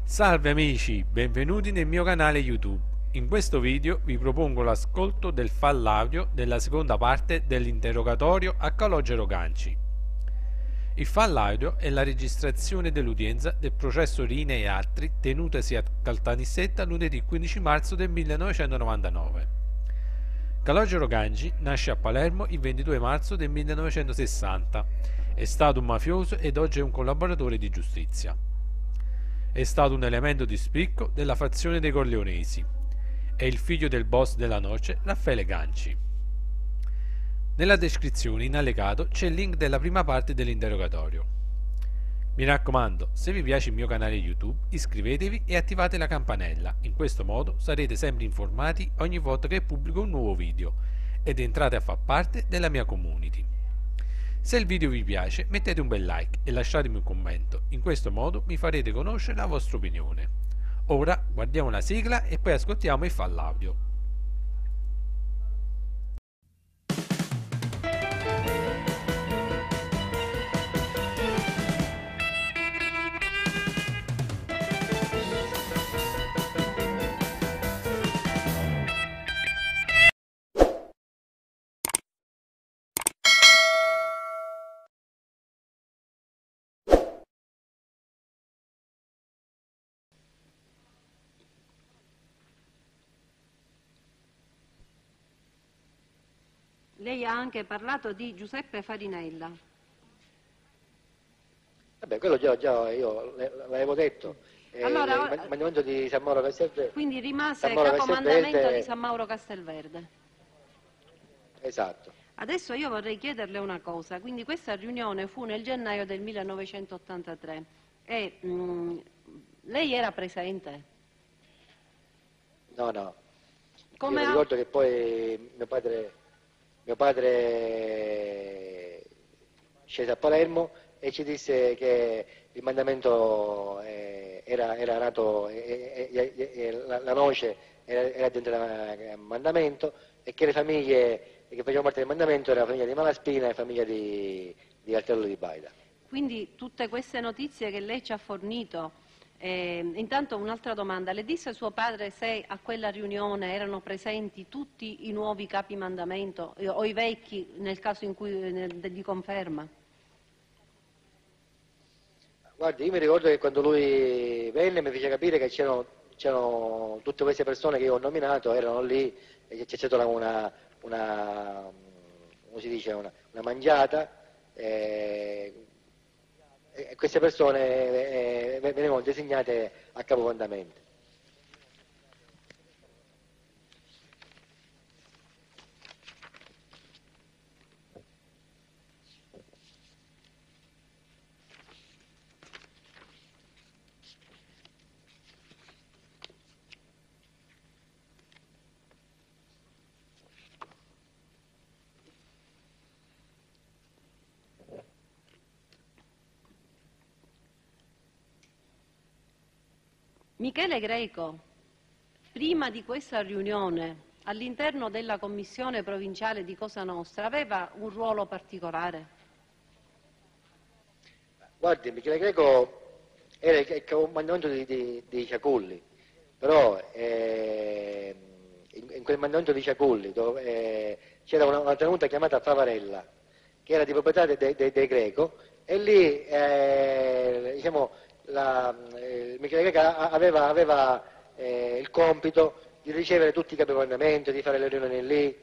Salve amici, benvenuti nel mio canale YouTube. In questo video vi propongo l'ascolto del file audio della seconda parte dell'interrogatorio a Calogero Ganci. Il file audio è la registrazione dell'udienza del processo Rine e altri tenutasi a Caltanissetta lunedì 15 marzo del 1999. Calogero Ganci nasce a Palermo il 22 marzo del 1960. È stato un mafioso ed oggi è un collaboratore di giustizia. È stato un elemento di spicco della fazione dei Corleonesi. È il figlio del boss della noce, Raffaele Ganci. Nella descrizione in allegato c'è il link della prima parte dell'interrogatorio. Mi raccomando, se vi piace il mio canale YouTube, iscrivetevi e attivate la campanella. In questo modo sarete sempre informati ogni volta che pubblico un nuovo video ed entrate a far parte della mia community. Se il video vi piace mettete un bel like e lasciatemi un commento, in questo modo mi farete conoscere la vostra opinione. Ora guardiamo la sigla e poi ascoltiamo il file audio. Lei ha anche parlato di Giuseppe Farinella. Vabbè, quello già io l'avevo detto. Allora, Il mandamento di San Mauro Castelverde. quindi rimase San Mauro capomandamento Castelverde, di San Mauro Castelverde. esatto. Adesso io vorrei chiederle una cosa, quindi questa riunione fu nel gennaio del 1983 e lei era presente? No. Io Come mi ha... ricordo che poi mio padre scese a Palermo e ci disse che il mandamento era nato, la noce era dentro il mandamento e che le famiglie che facevano parte del mandamento era la famiglia di Malaspina e la famiglia di Altello di Baida. Quindi tutte queste notizie che lei ci ha fornito, intanto un'altra domanda, le disse suo padre se a quella riunione erano presenti tutti i nuovi capi mandamento o i vecchi nel caso in cui di conferma? Guardi, io mi ricordo che quando lui venne mi fece capire che c'erano tutte queste persone che io ho nominato, erano lì e c'è stata come si dice, una mangiata e queste persone venivano designate a capomandamento. Michele Greco, prima di questa riunione, all'interno della commissione provinciale di Cosa Nostra, aveva un ruolo particolare? Guardi, Michele Greco era il comandamento di Ciaculli, però in quel mandamento di Ciaculli c'era una tenuta chiamata Favarella, che era di proprietà dei Greco, e lì diciamo, Michele Greco aveva il compito di ricevere tutti i capicomandamenti, di fare le riunioni lì.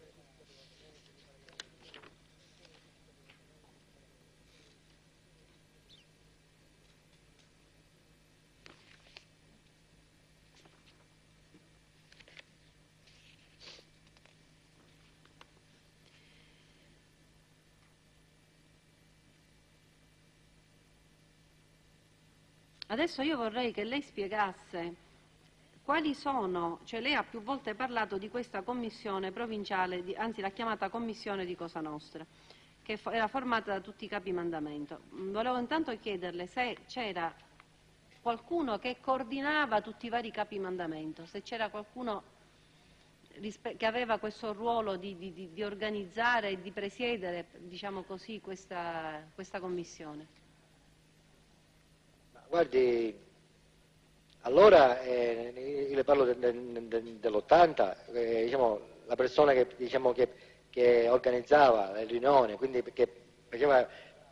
Adesso io vorrei che lei spiegasse quali sono, cioè lei ha più volte parlato di questa commissione provinciale, anzi l'ha chiamata commissione di Cosa Nostra, che era formata da tutti i capi mandamento. Volevo intanto chiederle se c'era qualcuno che coordinava tutti i vari capi mandamento, se c'era qualcuno che aveva questo ruolo di organizzare e di presiedere, diciamo così, questa commissione. Guardi, Allora, io le parlo dell'80, diciamo, la persona che, diciamo, che organizzava le riunioni, quindi che faceva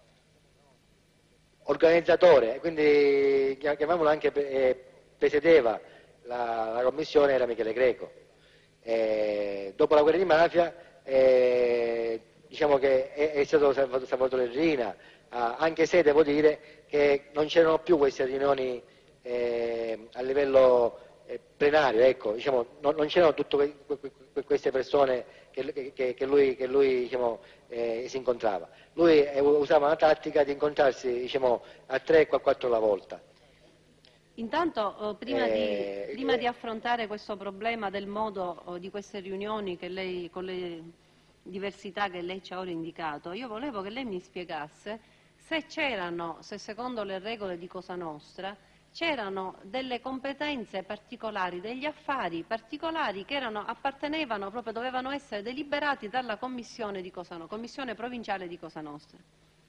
organizzatore, quindi chiamiamolo anche presiedeva la commissione, era Michele Greco. Dopo la guerra di mafia, diciamo che è stato Salvatore Rina, anche se devo dire che non c'erano più queste riunioni a livello plenario, ecco, diciamo, non c'erano tutte queste persone che lui diciamo, si incontrava. Lui usava una tattica di incontrarsi, diciamo, a 3 o 4 alla volta. Intanto, prima di affrontare questo problema del modo di queste riunioni che lei, con le diversità che lei ci ha ora indicato, io volevo che lei mi spiegasse se c'erano, se secondo le regole di Cosa Nostra, c'erano delle competenze particolari, degli affari particolari che appartenevano, proprio dovevano essere deliberati dalla commissione di Cosa Nostra, commissione provinciale di Cosa Nostra.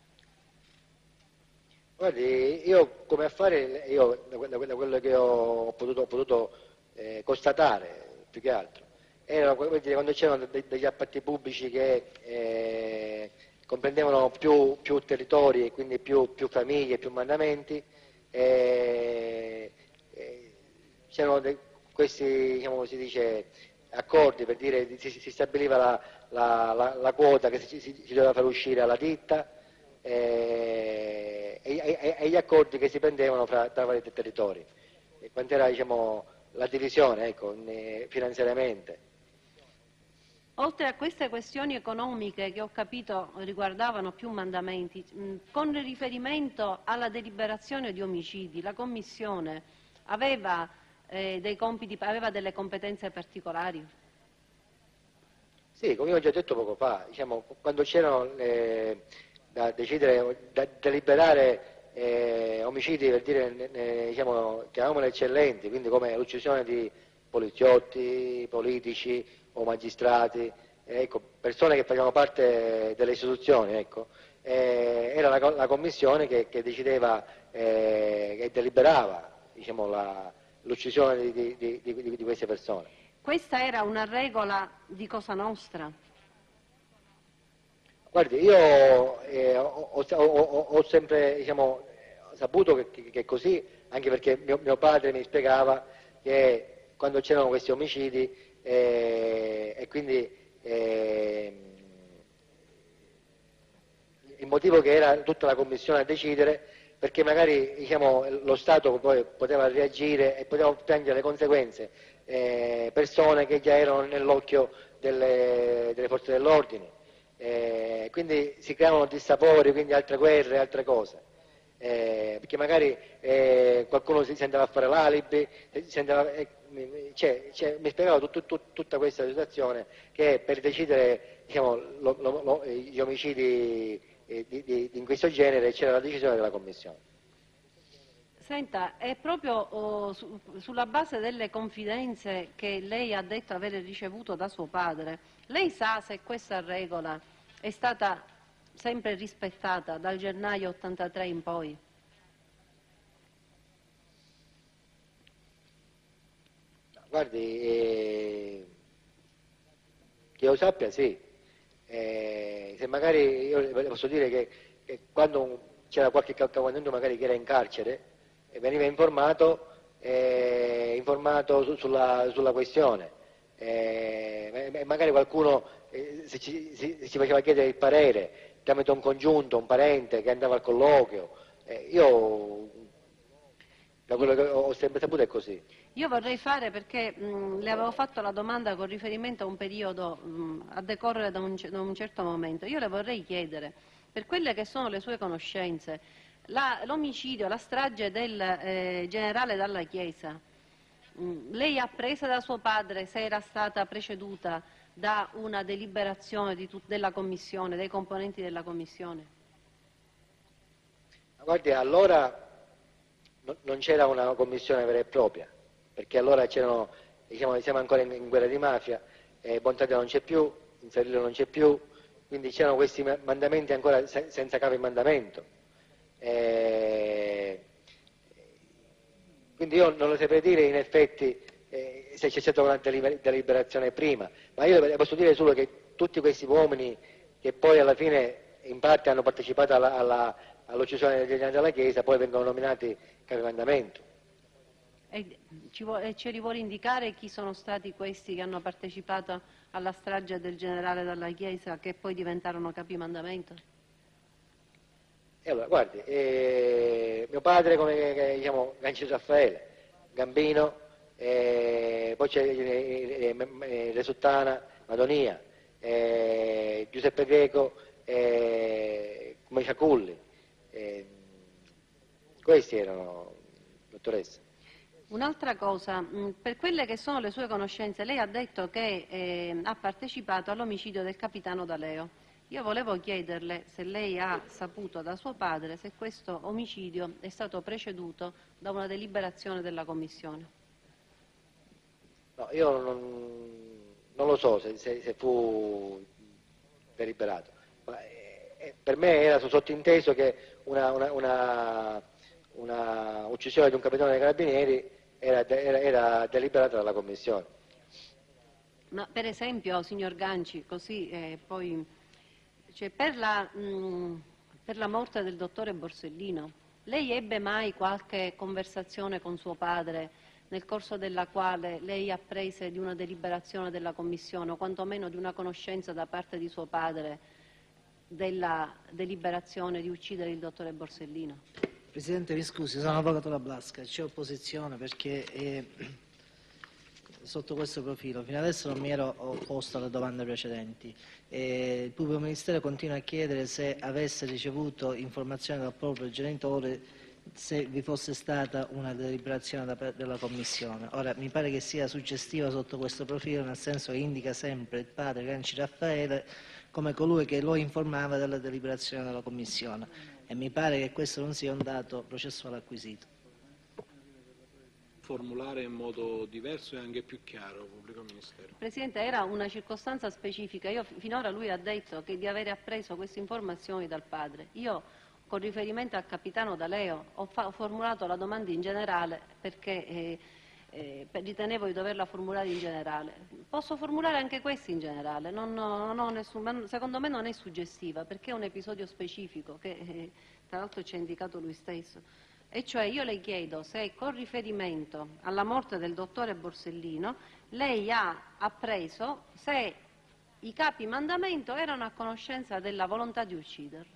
Guardi, io come affare, io da quello che ho potuto constatare, più che altro, era quando c'erano degli appalti pubblici che comprendevano più territori e quindi più famiglie, più mandamenti, c'erano questi, diciamo, si dice, accordi, per dire, si stabiliva la quota che si doveva far uscire alla ditta, e gli accordi che si prendevano tra vari territori, e quanto era, diciamo, la divisione, ecco, finanziariamente. Oltre a queste questioni economiche che ho capito riguardavano più mandamenti, con riferimento alla deliberazione di omicidi, la Commissione aveva dei compiti, aveva delle competenze particolari? Sì, come ho già detto poco fa, diciamo, quando c'erano da decidere, da deliberare omicidi, per dire, diciamo, chiamiamoli eccellenti, quindi come l'uccisione di poliziotti, politici o magistrati, ecco, persone che facevano parte delle istituzioni, ecco, era la commissione che decideva e deliberava, diciamo, l'uccisione di queste persone. Questa era una regola di Cosa Nostra? Guardi, io ho sempre, diciamo, saputo che è così, anche perché mio padre mi spiegava che quando c'erano questi omicidi e quindi il motivo che era tutta la commissione a decidere, perché magari, diciamo, lo Stato poi poteva reagire e poteva prendere le conseguenze, persone che già erano nell'occhio delle forze dell'ordine. Quindi si creavano dissapori, quindi altre guerre, altre cose, perché magari qualcuno si andava a fare l'alibi, mi spiegava tutta questa situazione che per decidere, diciamo, gli omicidi in questo genere c'era la decisione della Commissione. Senta, è proprio sulla base delle confidenze che lei ha detto aver ricevuto da suo padre, lei sa se questa regola è stata sempre rispettata dal gennaio 83 in poi? Guardi, che io sappia sì, se magari io le posso dire che quando c'era qualche capacamento magari che era in carcere, veniva informato sulla questione, magari qualcuno si faceva chiedere il parere tramite un congiunto, un parente che andava al colloquio. Io da quello che ho sempre saputo è così. Io vorrei fare, perché le avevo fatto la domanda con riferimento a un periodo a decorrere da un certo momento, io le vorrei chiedere, per quelle che sono le sue conoscenze, l'omicidio, la strage del generale Dalla Chiesa, lei ha appresa da suo padre se era stata preceduta da una deliberazione della Commissione, dei componenti della Commissione? Guardi, allora non c'era una commissione vera e propria, perché allora c'erano, diciamo, siamo ancora in guerra di mafia, Bontadia non c'è più, Insarillo non c'è più, quindi c'erano questi mandamenti ancora senza capo in mandamento. Quindi io non lo saprei dire in effetti se c'è stata una deliberazione prima, ma io le posso dire solo che tutti questi uomini che poi alla fine in parte hanno partecipato all'uccisione degli anni della Chiesa, poi vengono nominati capimandamento. E ce li vuole indicare chi sono stati questi che hanno partecipato alla strage del generale Dalla Chiesa che poi diventarono capimandamento? E allora, guardi, mio padre come diciamo Ganci Raffaele, Gambino, poi c'è Resuttana, Madonia, Giuseppe Greco, come Ciaculli. Questi erano, dottoressa. Un'altra cosa, per quelle che sono le sue conoscenze, lei ha detto che ha partecipato all'omicidio del capitano D'Aleo. Io volevo chiederle se lei ha saputo da suo padre se questo omicidio è stato preceduto da una deliberazione della Commissione. No, io non lo so se fu deliberato, ma per me era sottinteso che una uccisione di un capitano dei carabinieri era deliberata dalla Commissione. Ma per esempio, signor Ganci, così poi, cioè, per la morte del dottore Borsellino, lei ebbe mai qualche conversazione con suo padre nel corso della quale lei apprese di una deliberazione della Commissione o quantomeno di una conoscenza da parte di suo padre della deliberazione di uccidere il dottore Borsellino? Presidente, mi scusi, sono avvocato La Blasca, c'è opposizione perché sotto questo profilo fino adesso non mi ero opposto alle domande precedenti. Il pubblico ministero continua a chiedere se avesse ricevuto informazioni dal proprio genitore se vi fosse stata una deliberazione della Commissione. Ora, mi pare che sia suggestiva sotto questo profilo, nel senso che indica sempre il padre Ganci Raffaele come colui che lo informava della deliberazione della Commissione. E mi pare che questo non sia un dato processuale acquisito. Formulare in modo diverso e anche più chiaro, pubblico ministero. Presidente, era una circostanza specifica. Finora lui ha detto che di avere appreso queste informazioni dal padre. Io, con riferimento al capitano D'Aleo, ho formulato la domanda in generale perché ritenevo di doverla formulare in generale. Posso formulare anche questi in generale, secondo me non è suggestiva perché è un episodio specifico che tra l'altro ci ha indicato lui stesso. E cioè io le chiedo se con riferimento alla morte del dottore Borsellino lei ha appreso se i capi mandamento erano a conoscenza della volontà di ucciderlo.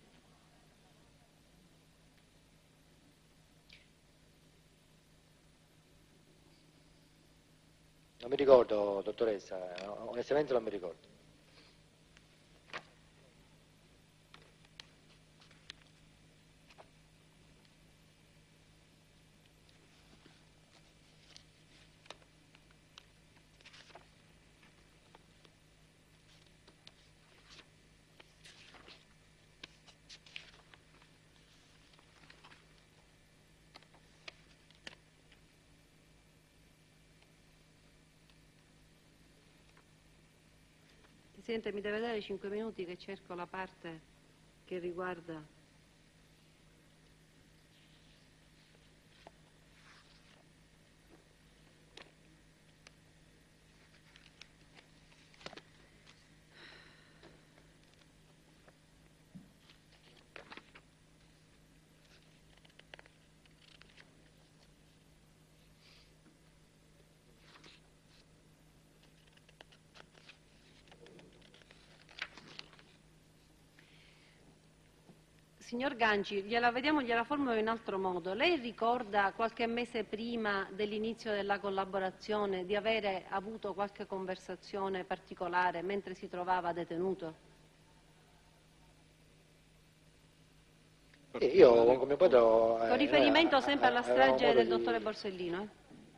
Non mi ricordo, dottoressa, onestamente non mi ricordo. Presidente, mi deve dare 5 minuti che cerco la parte che riguarda... Signor Ganci, gliela formulo in altro modo. Lei ricorda qualche mese prima dell'inizio della collaborazione di avere avuto qualche conversazione particolare mentre si trovava detenuto? Io con mio padre... Con riferimento sempre alla strage del dottore Borsellino?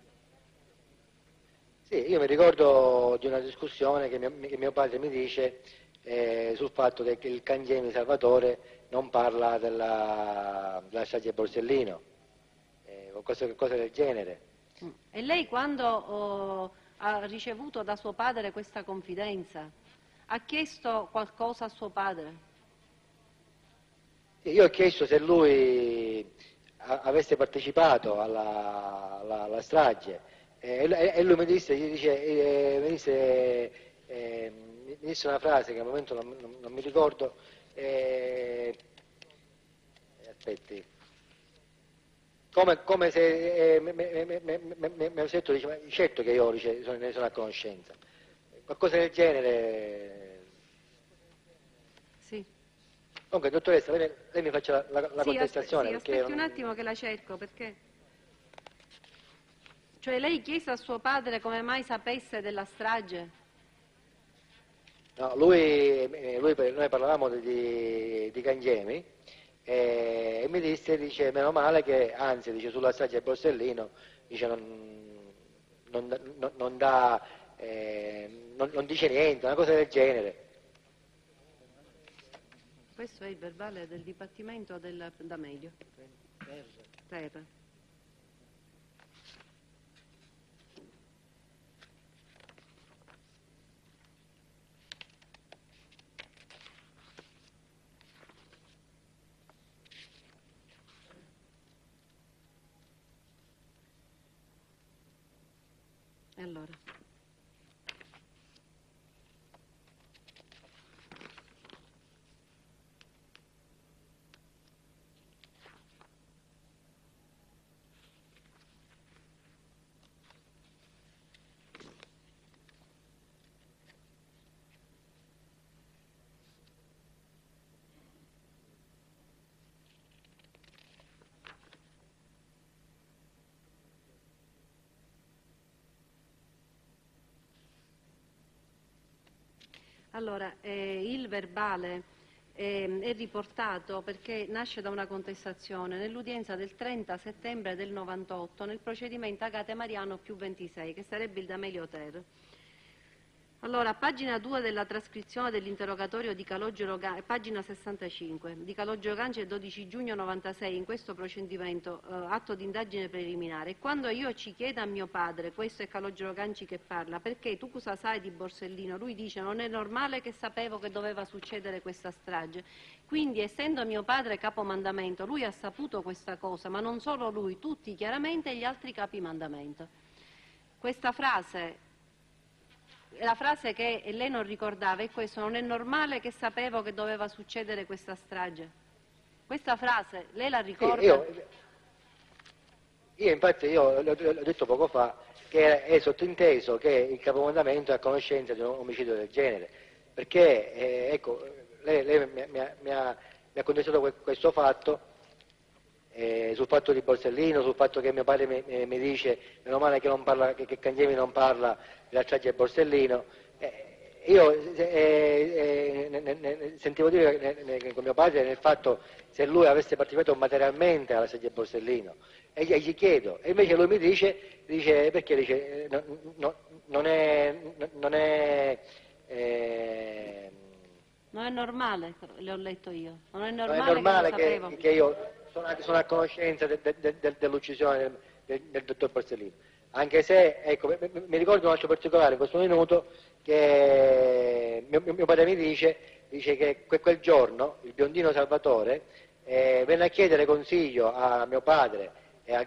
Sì, io mi ricordo di una discussione che mio padre mi dice sul fatto che il Cangiemi Salvatore non parla della strage Borsellino, o cose del genere. E lei quando ha ricevuto da suo padre questa confidenza, ha chiesto qualcosa a suo padre? Io ho chiesto se lui avesse partecipato alla strage, e lui mi disse, mi disse una frase che al momento non mi ricordo, aspetti, come se mi ha detto, dice, ma certo che io ne sono a conoscenza, qualcosa del genere. Sì. Comunque, dottoressa, lei mi faccia la Sì, contestazione. sì, Perché aspetti un attimo che la cerco, perché... Cioè lei chiese a suo padre come mai sapesse della strage? No, noi parlavamo di Cangemi, e mi dice, meno male che, anzi, dice, sulla strage del Borsellino, dice, non dice niente, una cosa del genere. Questo è il verbale del Dipartimento da medio. Terra. Allora. Allora, il verbale è riportato perché nasce da una contestazione nell'udienza del 30 settembre del 98 nel procedimento Agate Mariano più 26, che sarebbe il D'Amelio Ter. Allora, pagina 2 della trascrizione dell'interrogatorio di Calogero Ganci, pagina 65, di Calogero Ganci del 12 giugno 96, in questo procedimento, atto di indagine preliminare. Quando io ci chiedo a mio padre, questo è Calogero Ganci che parla, perché tu cosa sai di Borsellino? Lui dice, non è normale che sapevo che doveva succedere questa strage. Quindi, essendo mio padre capomandamento, lui ha saputo questa cosa, ma non solo lui, tutti chiaramente e gli altri capimandamento. Questa frase... La frase che lei non ricordava è questo: non è normale che sapevo che doveva succedere questa strage. Questa frase lei la ricorda? Io infatti l'ho detto poco fa che è sottinteso che il capomandamento è a conoscenza di un omicidio del genere, perché ecco, lei mi ha contestato questo fatto, sul fatto di Borsellino, sul fatto che mio padre mi dice, meno male che non parla, che Cangemi non parla della strage del Borsellino. Io sentivo dire con mio padre nel fatto se lui avesse partecipato materialmente alla strage del Borsellino, e gli chiedo, e invece lui mi dice perché dice non è non è normale, le ho letto io, non è non è normale normale che io sono a conoscenza dell'uccisione del dottor Borsellino, anche se, ecco, mi ricordo un altro particolare in questo minuto, che mio padre mi dice che quel giorno il biondino Salvatore venne a chiedere consiglio a mio padre e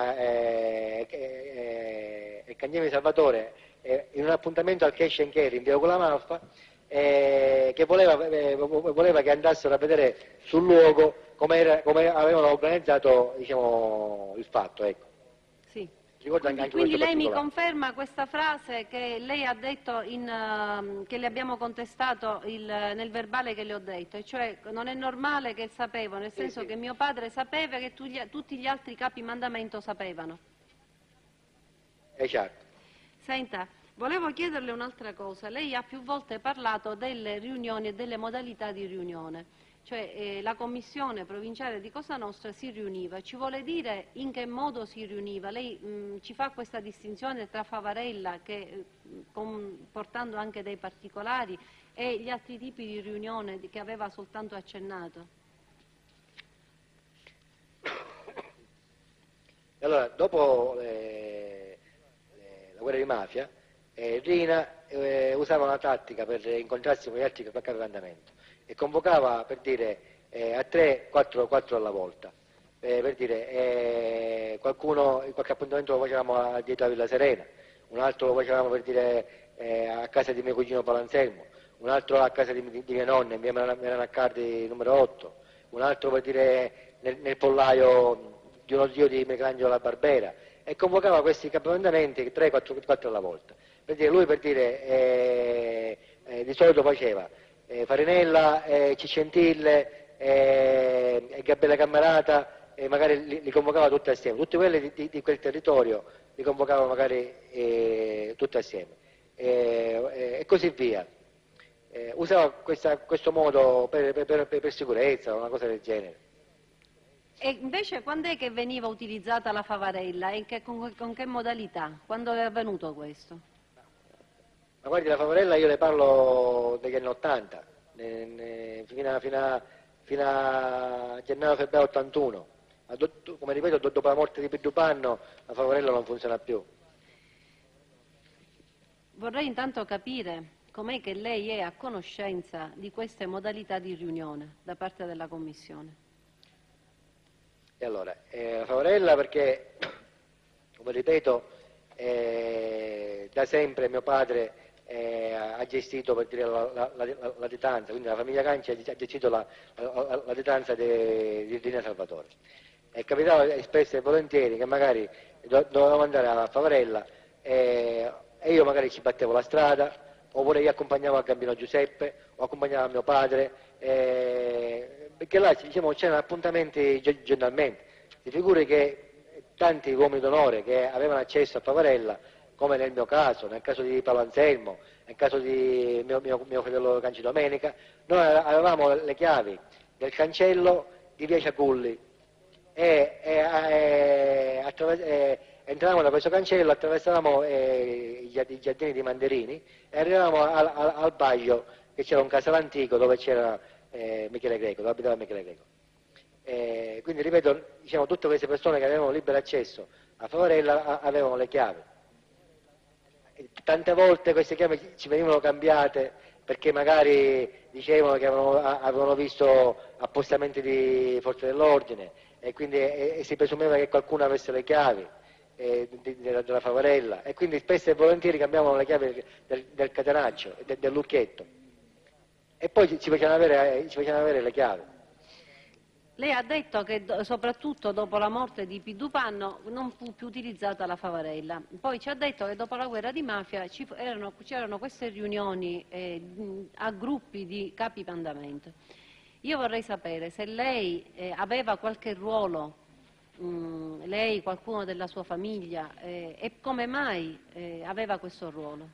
Cangemi Salvatore in un appuntamento al Cash and Carry in via Colamaffa, che voleva che andassero a vedere sul luogo come avevano organizzato, diciamo, il fatto, ecco. Sì. Quindi lei mi conferma questa frase che lei ha detto, che le abbiamo contestato nel verbale che le ho detto, e cioè non è normale che sapevo, nel senso che mio padre sapeva che tutti gli altri capi mandamento sapevano. Esatto. Senta, volevo chiederle un'altra cosa. Lei ha più volte parlato delle riunioni e delle modalità di riunione. Cioè la commissione provinciale di Cosa Nostra si riuniva. Ci vuole dire in che modo si riuniva? Lei ci fa questa distinzione tra Favarella, portando anche dei particolari, e gli altri tipi di riunione che aveva soltanto accennato? Allora, dopo la guerra di mafia, Rina usava una tattica per incontrarsi con gli altri capi mandamento e convocava, per dire, a 3, 4 alla volta. per dire, qualcuno, qualche appuntamento lo facevamo dietro a Villa Serena, un altro lo facevamo per dire a casa di mio cugino Palanselmo, un altro a casa di mie nonne, in via Meranaccardi numero 8, un altro per dire nel pollaio di uno zio di Michelangelo La Barbera, e convocava questi appuntamenti 3-4 alla volta. Per dire, lui per dire di solito faceva Farinella, Cicentille e Gabriele Cammarata, e magari li convocava tutti assieme, tutti quelli di quel territorio li convocava magari tutti assieme, e così via. Usava questo modo per sicurezza, una cosa del genere. E invece quando è che veniva utilizzata la Favarella e con che modalità? Quando è avvenuto questo? Ma guardi, la Favarella io le parlo degli anni 80, fino a gennaio-febbraio 81. Come ripeto, dopo la morte di Pidupanno la Favarella non funziona più. Vorrei intanto capire com'è che lei è a conoscenza di queste modalità di riunione da parte della Commissione. E allora, la Favarella perché, come ripeto, da sempre mio padre ha gestito, per dire, la latitanza, quindi la famiglia Canci ha gestito la latitanza di Rina Salvatore. E capitava spesso e volentieri che magari dovevamo andare a Favarella e io magari ci battevo la strada, oppure io accompagnavo a Gambino Giuseppe o accompagnavo mio padre, perché là diciamo, c'erano appuntamenti giornalmente. Si figuri che tanti uomini d'onore che avevano accesso a Favarella, come nel mio caso, nel caso di Paolo Anselmo, nel caso di mio fratello Canci Domenica, noi avevamo le chiavi del cancello di via Ciaculli entravamo da questo cancello, attraversavamo i giardini di Manderini e arrivavamo al Baglio, che c'era un casale antico dove c'era Michele Greco, dove abitava Michele Greco. Quindi ripeto, diciamo, tutte queste persone che avevano libero accesso a Favarella avevano le chiavi. Tante volte queste chiavi ci venivano cambiate perché magari dicevano che avevano visto appostamenti di forze dell'ordine e quindi si presumeva che qualcuno avesse le chiavi della Favarella, e quindi spesso e volentieri cambiavano le chiavi del catenaccio, del lucchietto, e poi ci facevano avere le chiavi. Lei ha detto che soprattutto dopo la morte di Pidupanno non fu più utilizzata la Favarella, poi ci ha detto che dopo la guerra di mafia c'erano queste riunioni a gruppi di capi mandamento. Io vorrei sapere se lei aveva qualche ruolo, lei, qualcuno della sua famiglia, e come mai aveva questo ruolo.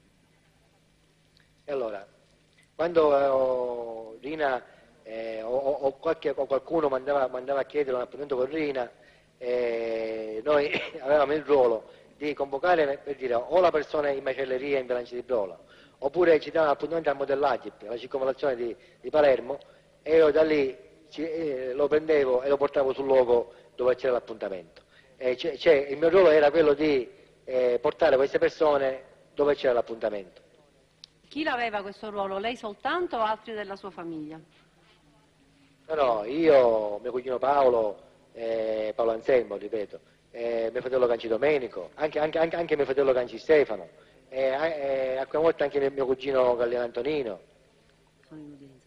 E allora, quando Rina o qualcuno mandava a chiedere un appuntamento con Rina, noi avevamo il ruolo di convocare, per dire, o la persona in macelleria in Bilanci di Brola, oppure ci davano appuntamento al Modellagip, alla circonvallazione di Palermo, e io da lì lo prendevo e lo portavo sul luogo dove c'era l'appuntamento. Il mio ruolo era quello di portare queste persone dove c'era l'appuntamento. Chi l'aveva questo ruolo? Lei soltanto o altri della sua famiglia? No, io, mio cugino Paolo Anselmo, ripeto, mio fratello Canci Domenico, anche mio fratello Canci Stefano, alcune volte anche mio cugino Galliano Antonino. Sono in udienza.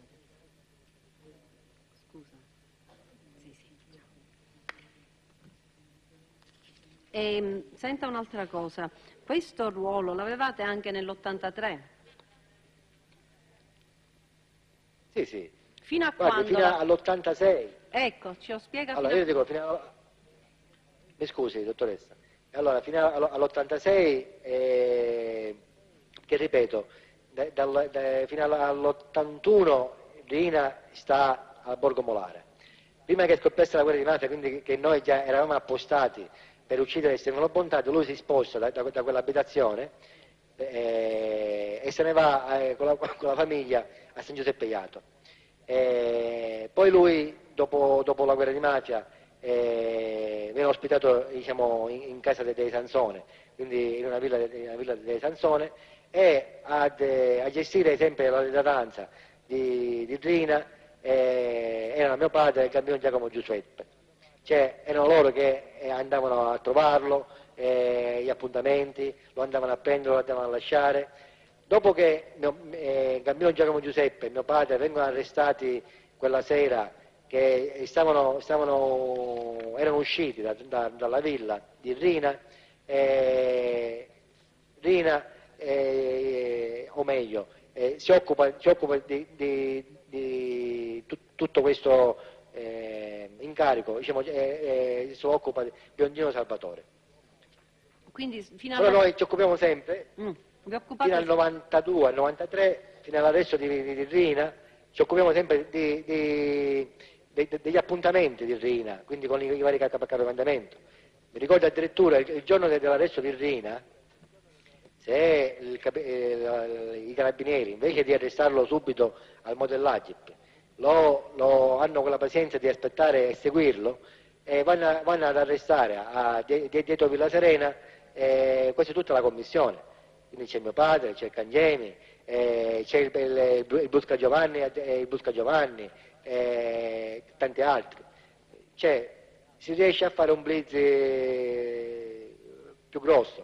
Scusa. Sì, ciao. Senta un'altra cosa, questo ruolo l'avevate anche nell'83? Sì. Fino a Guardi, quando? fino all'86. Ecco, ci lo spiega. Allora, io dico, mi scusi, dottoressa. Allora, fino all'86, che ripeto, fino all'81 Rina sta al Borgo Molare. Prima che scoppiasse la guerra di mafia, quindi che noi già eravamo appostati per uccidere Stefano Bontato, lui si sposta da quell'abitazione e se ne va con la famiglia a San Giuseppe Iato. Poi lui, dopo la guerra di mafia, viene ospitato, diciamo, in casa dei Sansone, quindi in una villa dei Sansone, e a gestire sempre la latitanza di Rina erano mio padre e il Gambino Giacomo Giuseppe. cioè erano loro che andavano a trovarlo, gli appuntamenti, lo andavano a prendere, lo andavano a lasciare. Dopo che Gambino Giacomo Giuseppe e mio padre vengono arrestati quella sera, che erano usciti dalla villa di Rina, Rina o meglio, si occupa di tutto questo incarico, diciamo, si occupa di Biondino Salvatore. Quindi fino Però noi ci occupiamo sempre, vi occupate... fino al 92, al 93, fino all'arresto di Rina, ci occupiamo sempre degli appuntamenti di Rina, quindi con i vari capimandamento. Mi ricordo addirittura il giorno dell'arresto di Rina, se i carabinieri, invece di arrestarlo subito al modellagip, lo hanno quella pazienza di aspettare e seguirlo, e vanno ad arrestare dietro Villa Serena quasi tutta la commissione. Quindi c'è mio padre, c'è il Cangemi, c'è il Busca Giovanni, tanti altri. Cioè, si riesce a fare un blitz più grosso.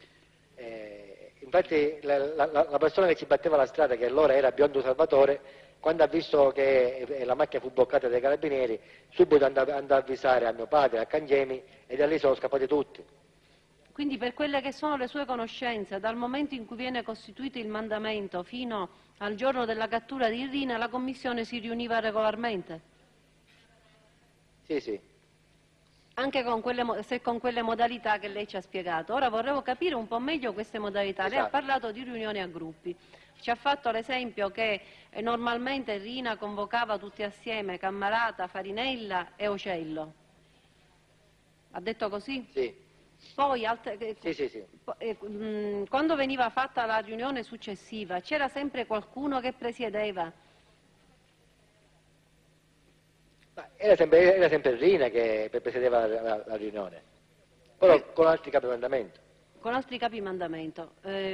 Infatti la persona che ci batteva la strada, che allora era Biondo Salvatore, quando ha visto che la macchina fu bloccata dai carabinieri, subito andò a avvisare a mio padre, a Cangemi, e da lì sono scappati tutti. Quindi per quelle che sono le sue conoscenze, dal momento in cui viene costituito il mandamento fino al giorno della cattura di Rina, la commissione si riuniva regolarmente? Sì, sì. Anche con quelle modalità che lei ci ha spiegato. Ora vorrei capire un po' meglio queste modalità. Esatto. Lei ha parlato di riunioni a gruppi. Ci ha fatto l'esempio che normalmente Rina convocava tutti assieme Cammarata, Farinella e Ocello. Ha detto così? Sì. Poi, Sì. quando veniva fatta la riunione successiva, c'era sempre qualcuno che presiedeva? Ma era sempre Rina che presiedeva la riunione, però con altri capimandamento. Con altri capimandamento.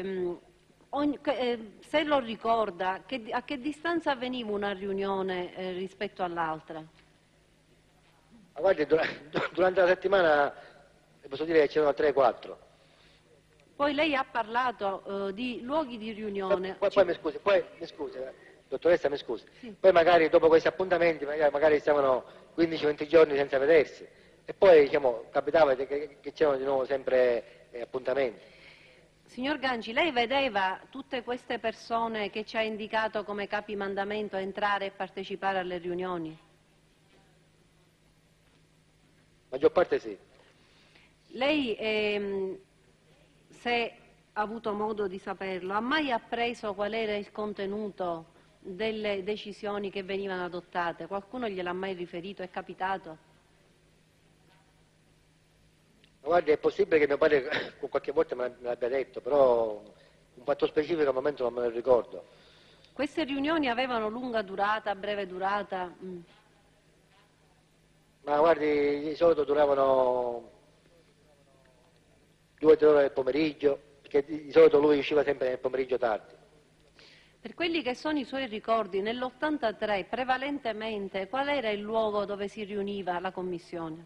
Se lo ricorda, a che distanza avveniva una riunione rispetto all'altra? Ma guardi, durante la settimana posso dire che c'erano 3-4. Poi lei ha parlato di luoghi di riunione. Poi mi scusi, dottoressa, mi scusi. Sì. Poi magari dopo questi appuntamenti magari stavano 15-20 giorni senza vedersi, e poi diciamo, capitava che c'erano di nuovo sempre appuntamenti. Signor Ganci, lei vedeva tutte queste persone che ci ha indicato come capimandamento entrare e partecipare alle riunioni? Maggior parte sì. Lei, se ha avuto modo di saperlo, ha mai appreso qual era il contenuto delle decisioni che venivano adottate? Qualcuno gliel'ha mai riferito? È capitato? Ma guardi, è possibile che mio padre qualche volta me l'abbia detto, però un fatto specifico al momento non me lo ricordo. Queste riunioni avevano lunga durata, breve durata? Ma guardi, di solito duravano 2-3 ore del pomeriggio, perché di solito lui usciva sempre nel pomeriggio tardi. Per quelli che sono i suoi ricordi, nell'83 prevalentemente qual era il luogo dove si riuniva la commissione?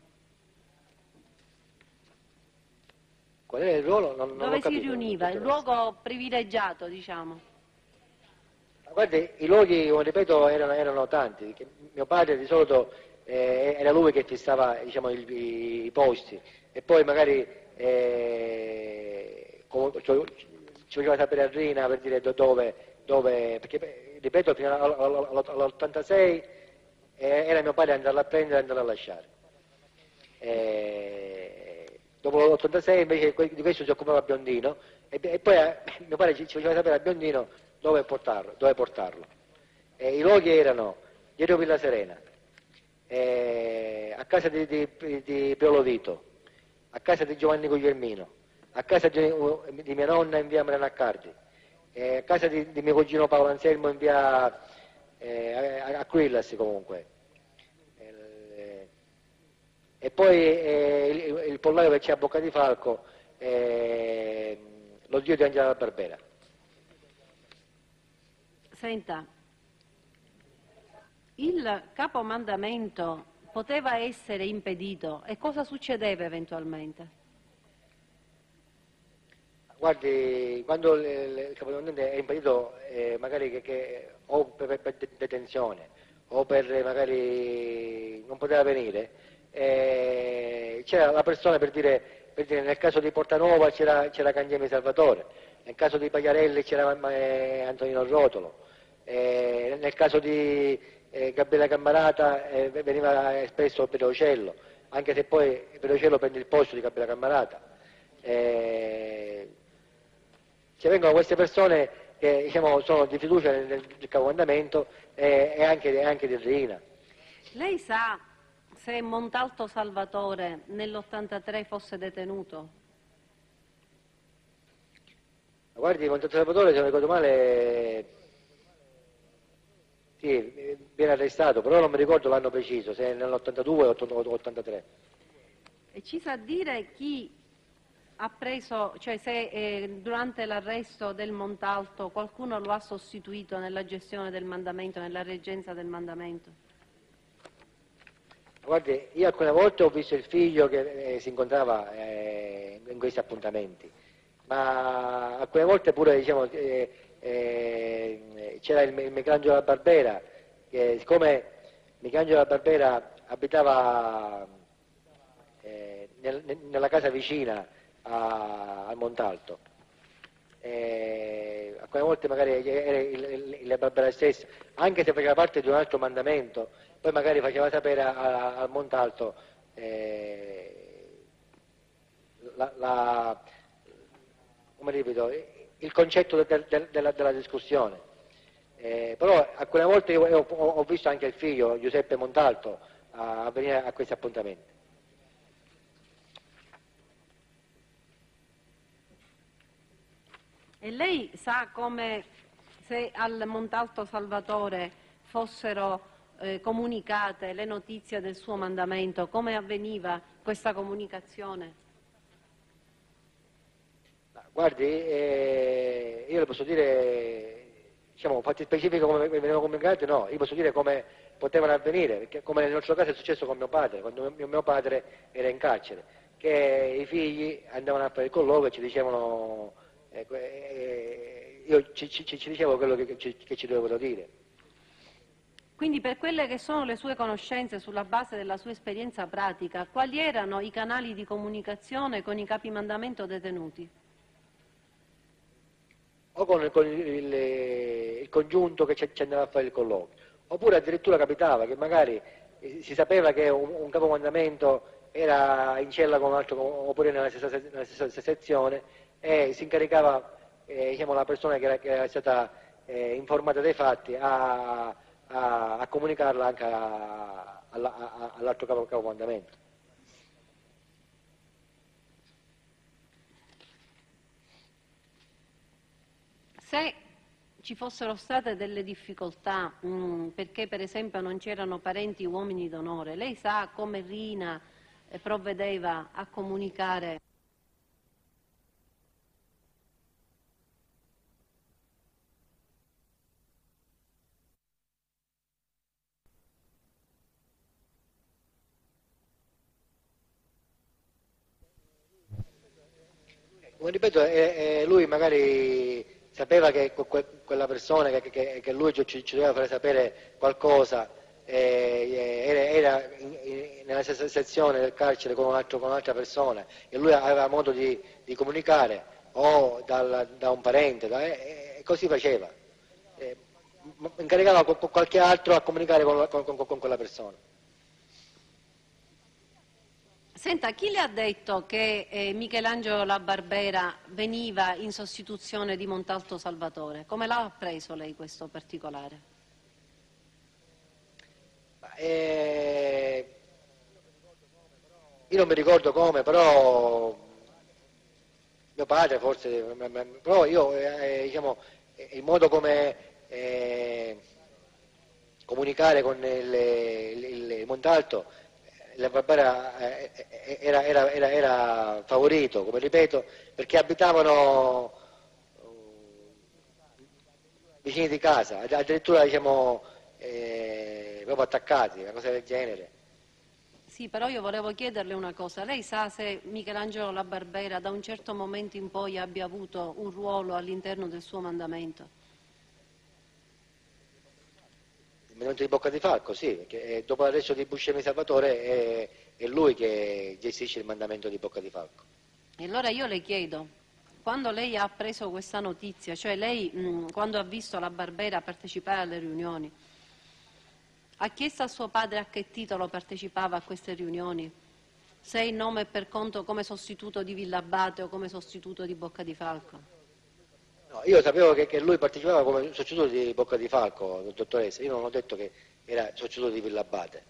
Qual era il ruolo? Non Dove ho capito, si riuniva, il luogo privilegiato, diciamo. Ma guardi, i luoghi, come ripeto, erano tanti. Mio padre di solito era lui che fissava, diciamo, i posti, e poi magari ci faceva sapere a Rina per dire dove, perché ripeto, fino all'86 era mio padre andarla a prendere e andarla a lasciare. Dopo l'86 invece di questo si occupava Biondino, e poi mio padre ci faceva sapere a Biondino dove portarlo. I luoghi erano dietro Villa Serena, a casa di Piolo Vito, a casa di Giovanni Guglielmino, a casa di mia nonna in via Mariana Accardi, a casa di mio cugino Paolo Anselmo in via Aquillas comunque. E poi il pollaio che c'è a Bocca di Falco, lo zio di Angela Barbera. Senta, il capomandamento poteva essere impedito e cosa succedeva eventualmente? Guardi, quando il capocomandante è impedito, magari o per detenzione o per magari non poteva venire, c'era la persona per dire nel caso di Portanova c'era Cangiemi Salvatore, nel caso di Pagliarelli c'era Antonino Rotolo, nel caso di Gabriele Cammarata veniva espresso Petrocello, anche se poi Petrocello prende il posto di Gabriele Cammarata. Cioè vengono queste persone che diciamo, sono di fiducia nel capocomandamento e anche di Rina. Lei sa se Montalto Salvatore nell'83 fosse detenuto? Guardi, Montalto Salvatore, se non ricordo male, sì, viene arrestato, però non mi ricordo l'anno preciso, se è nell'82 o 83. E ci sa dire chi ha preso, cioè se durante l'arresto del Montalto qualcuno lo ha sostituito nella gestione del mandamento, nella reggenza del mandamento? Guardi, io alcune volte ho visto il figlio che si incontrava in questi appuntamenti, ma alcune volte pure diciamo, c'era il Michelangelo La Barbera, che siccome Michelangelo La Barbera abitava nella casa vicina al Montalto, alcune volte magari era il Barbera stesso, anche se faceva parte di un altro mandamento, poi magari faceva sapere al Montalto come ripeto, il concetto della discussione. Però alcune volte io ho visto anche il figlio, Giuseppe Montalto, a venire a questi appuntamenti. E lei sa come se al Montalto Salvatore fossero comunicate le notizie del suo mandamento, come avveniva questa comunicazione? Guardi, io le posso dire, diciamo, fatti specifici come venivano comunicate, no, io posso dire come potevano avvenire, perché come nel nostro caso è successo con mio padre, quando mio padre era in carcere, che i figli andavano a fare il colloquio e ci dicevano, io ci dicevo quello che ci dovevano dire. Quindi per quelle che sono le sue conoscenze sulla base della sua esperienza pratica, quali erano i canali di comunicazione con i capimandamento detenuti? O con il congiunto che ci andava a fare il colloquio, oppure addirittura capitava che magari si sapeva che un capomandamento era in cella con un altro, oppure nella stessa sezione, e si incaricava diciamo, la persona che era stata informata dei fatti a comunicarla anche all'altro capomandamento. Se ci fossero state delle difficoltà, perché per esempio non c'erano parenti uomini d'onore, lei sa come Rina provvedeva a comunicare? Come ripeto, lui magari sapeva che quella persona che lui ci doveva fare sapere qualcosa era nella stessa sezione del carcere con un'altra persona e lui aveva modo di comunicare o da un parente e così faceva. Incaricava qualche altro a comunicare con quella persona. Senta, chi le ha detto che Michelangelo La Barbera veniva in sostituzione di Montalto Salvatore? Come l'ha appreso lei questo particolare? Io non mi ricordo come, però mio padre forse, però io diciamo, il modo come comunicare con il Montalto, la Barbera era favorito, come ripeto, perché abitavano vicini di casa, addirittura diciamo proprio attaccati, una cosa del genere. Sì, però io volevo chiederle una cosa. Lei sa se Michelangelo La Barbera da un certo momento in poi abbia avuto un ruolo all'interno del suo mandamento? Il mandamento di Bocca di Falco, sì, perché dopo l'arresto di Buscemi Salvatore è lui che gestisce il mandamento di Bocca di Falco. E allora io le chiedo, quando lei ha appreso questa notizia, cioè lei quando ha visto La Barbera partecipare alle riunioni, ha chiesto a suo padre a che titolo partecipava a queste riunioni? Se in nome e per conto come sostituto di Villabate o come sostituto di Bocca di Falco? No, io sapevo che lui partecipava come sostituto di Bocca di Falco, dottoressa, io non ho detto che era sostituto di Villabate.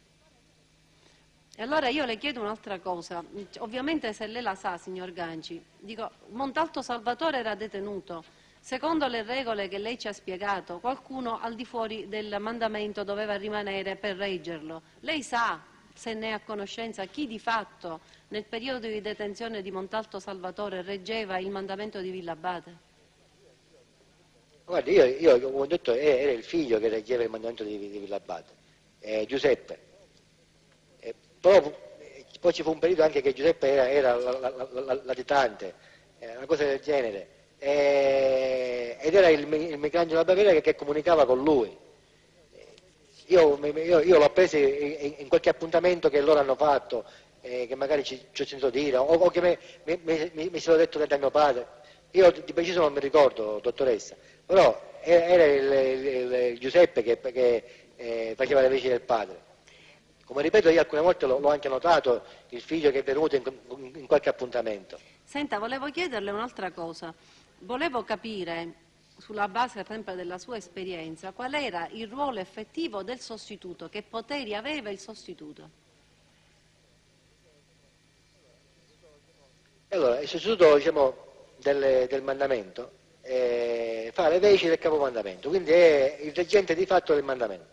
E allora io le chiedo un'altra cosa, ovviamente se lei la sa, signor Ganci, dico, Montalto Salvatore era detenuto, secondo le regole che lei ci ha spiegato, qualcuno al di fuori del mandamento doveva rimanere per reggerlo. Lei sa, se ne è a conoscenza, chi di fatto nel periodo di detenzione di Montalto Salvatore reggeva il mandamento di Villabate? Guardi, io come ho detto, era il figlio che reggeva il mandamento di Villabate, Giuseppe. Però poi ci fu un periodo anche che Giuseppe era latitante, una cosa del genere, ed era il Michelangelo La Barbera che comunicava con lui. Io l'ho preso in qualche appuntamento che loro hanno fatto, che magari ci ho sentito dire, o che mi sono detto da mio padre. Io di preciso non mi ricordo, dottoressa, però era il Giuseppe che faceva le veci del padre. Come ripeto, io alcune volte l'ho anche notato, il figlio che è venuto in qualche appuntamento. Senta, volevo chiederle un'altra cosa. Volevo capire, sulla base sempre della sua esperienza, qual era il ruolo effettivo del sostituto, che poteri aveva il sostituto? Allora, il sostituto, diciamo, del mandamento fa le veci del capomandamento, quindi è il reggente di fatto del mandamento.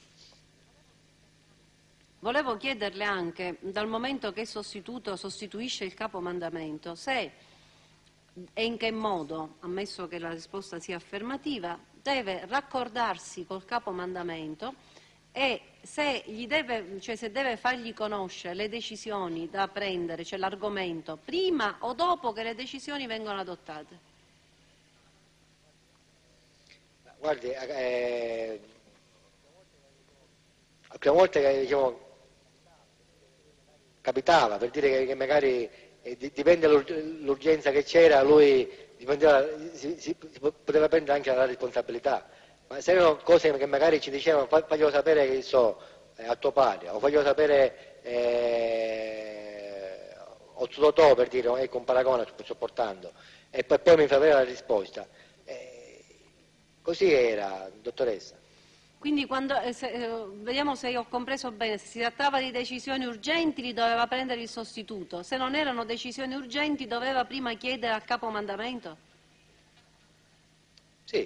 Volevo chiederle anche, dal momento che il sostituto sostituisce il capomandamento, se e in che modo, ammesso che la risposta sia affermativa, deve raccordarsi col capomandamento e se se deve fargli conoscere le decisioni da prendere, cioè l'argomento, prima o dopo che le decisioni vengono adottate. Guardi, alcune volte diciamo, capitava, per dire che magari dipende l'urgenza che c'era, lui si poteva prendere anche la responsabilità, ma se erano cose che magari ci dicevano faglielo sapere che so, a tuo padre, o faglielo sapere o tuo totò, per dire, ecco un paragone sto portando, e poi mi fa avere la risposta. Così era, dottoressa. Quindi vediamo se ho compreso bene, se si trattava di decisioni urgenti li doveva prendere il sostituto, se non erano decisioni urgenti doveva prima chiedere al capomandamento? Sì.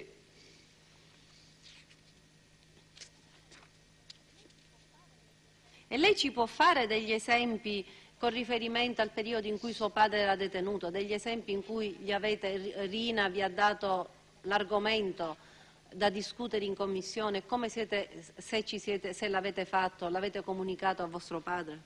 E lei ci può fare degli esempi con riferimento al periodo in cui suo padre era detenuto, degli esempi in cui Rina vi ha dato l'argomento da discutere in commissione, come se l'avete fatto, l'avete comunicato a vostro padre?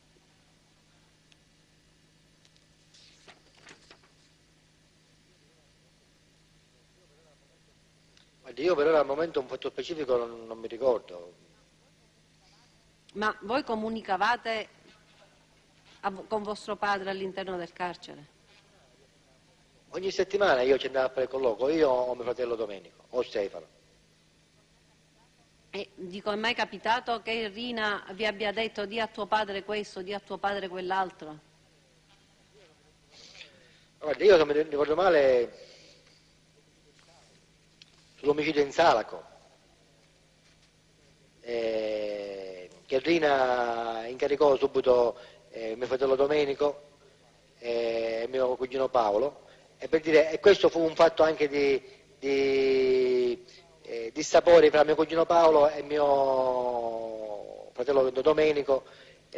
Guardi, io per ora al momento un fatto specifico non mi ricordo. Ma voi comunicavate con vostro padre all'interno del carcere? Ogni settimana io ci andavo a fare il colloquio, io o mio fratello Domenico, o Stefano. E dico, è mai capitato che Rina vi abbia detto di a tuo padre questo, di a tuo padre quell'altro? Guarda, io se mi ricordo male, sull'omicidio in Salaco, che Rina incaricò subito mio fratello Domenico e mio cugino Paolo, e per dire, e questo fu un fatto anche di dissapore fra mio cugino Paolo e mio fratello Domenico,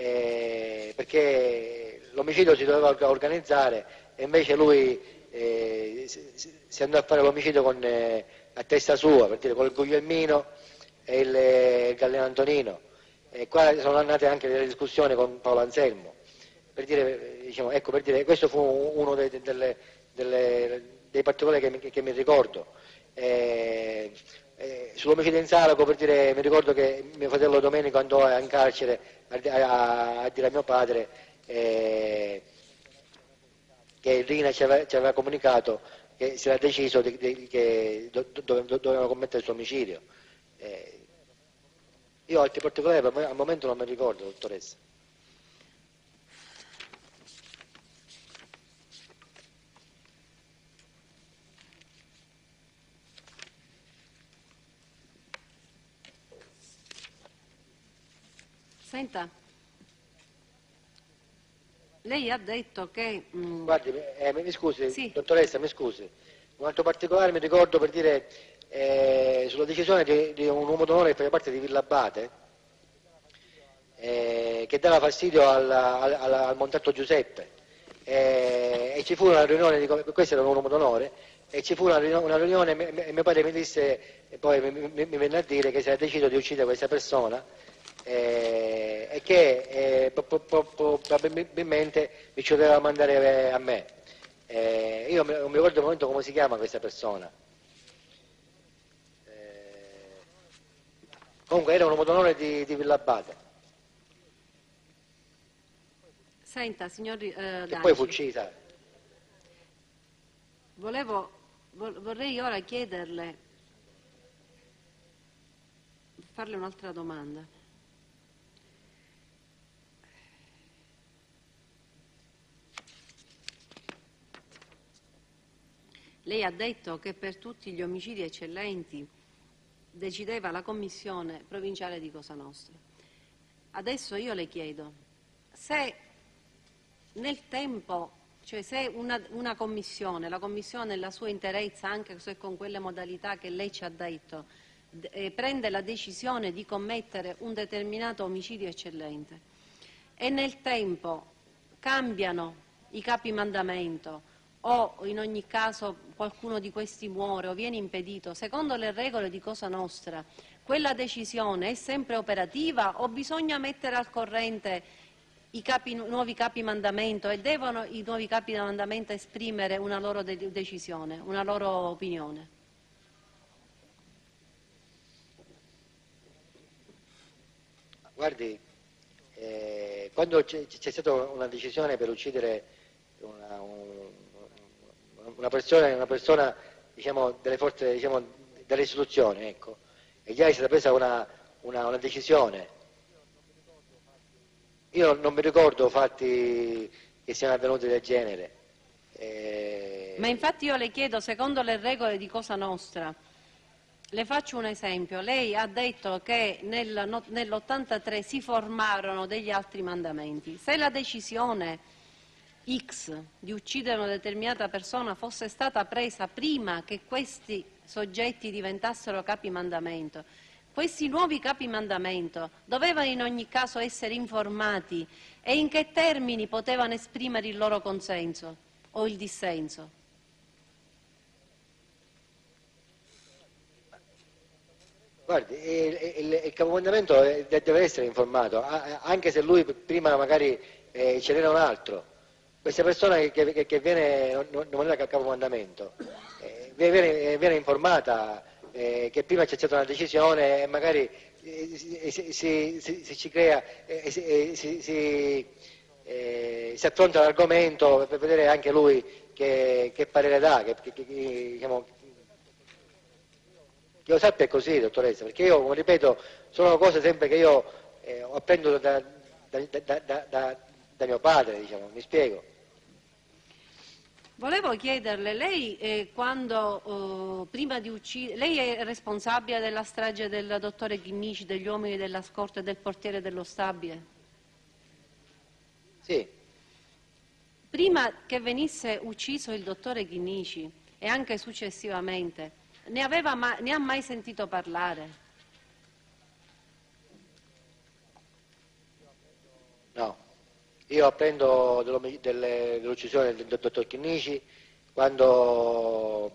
perché l'omicidio si doveva organizzare e invece lui si andò a fare l'omicidio a testa sua, per dire, con il Guglielmino e il Galleno Antonino. qua sono nate anche delle discussioni con Paolo Anselmo, per dire, diciamo, ecco, per dire, questo fu uno dei particolari che mi ricordo. Sull'omicidio in Salaco, per dire, mi ricordo che mio fratello Domenico andò in carcere a dire a mio padre che il Rina ci aveva comunicato che si era deciso che dovevano commettere il suo omicidio. Io altri particolari al momento non mi ricordo, dottoressa. Senta, lei ha detto che... Guardi, mi scusi, Sì. dottoressa, mi scusi. Un altro particolare mi ricordo, per dire, sulla decisione di un uomo d'onore che faceva parte di Villa Abate, che dava fastidio al Montalto Giuseppe, e ci fu una riunione, questo era un uomo d'onore, e ci fu una riunione e mio padre mi disse, e poi mi venne a dire che si era deciso di uccidere questa persona, e che probabilmente mi ci doveva mandare a me. Io non mi ricordo al momento come si chiama questa persona. Comunque era un uomo d'onore di Villa Abate. Senta, signor Che Danci, poi fu uccisa. vorrei ora chiederle, farle un'altra domanda. Lei ha detto che per tutti gli omicidi eccellenti decideva la commissione provinciale di Cosa Nostra. Adesso io le chiedo se nel tempo, cioè se una commissione, la commissione nella sua interezza, anche se con quelle modalità che lei ci ha detto, prende la decisione di commettere un determinato omicidio eccellente e nel tempo cambiano i capi mandamento o in ogni caso qualcuno di questi muore o viene impedito, secondo le regole di Cosa Nostra, quella decisione è sempre operativa o bisogna mettere al corrente i nuovi capi mandamento e devono i nuovi capi mandamento esprimere una loro decisione, una loro opinione? Guardi, quando c'è stata una decisione per uccidere una persona diciamo, delle forze, diciamo, delle istituzioni, ecco, e già è stata presa una decisione. Io non mi ricordo fatti che siano avvenuti del genere. Ma infatti io le chiedo, secondo le regole di Cosa Nostra, le faccio un esempio, lei ha detto che nell'83 si formarono degli altri mandamenti. Se la decisione X di uccidere una determinata persona fosse stata presa prima che questi soggetti diventassero capi mandamento, questi nuovi capi mandamento dovevano in ogni caso essere informati e in che termini potevano esprimere il loro consenso o il dissenso? Guardi, il capomandamento deve essere informato, anche se lui prima magari ce n'era un altro. Questa persona che viene, non è capomandamento, viene informata che prima c'è stata una decisione e magari si crea, si affronta l'argomento per vedere anche lui che parere dà, diciamo, che io sappia è così, dottoressa, perché io, come ripeto, sono cose sempre che io apprendo da mio padre, diciamo, mi spiego. Volevo chiederle, lei prima di uccidere, lei è responsabile della strage del dottore Chinnici, degli uomini della scorta e del portiere dello stabile? Sì. Prima che venisse ucciso il dottore Chinnici e anche successivamente, ne ha mai sentito parlare? No. Io apprendo dell'uccisione del dottor Chinnici quando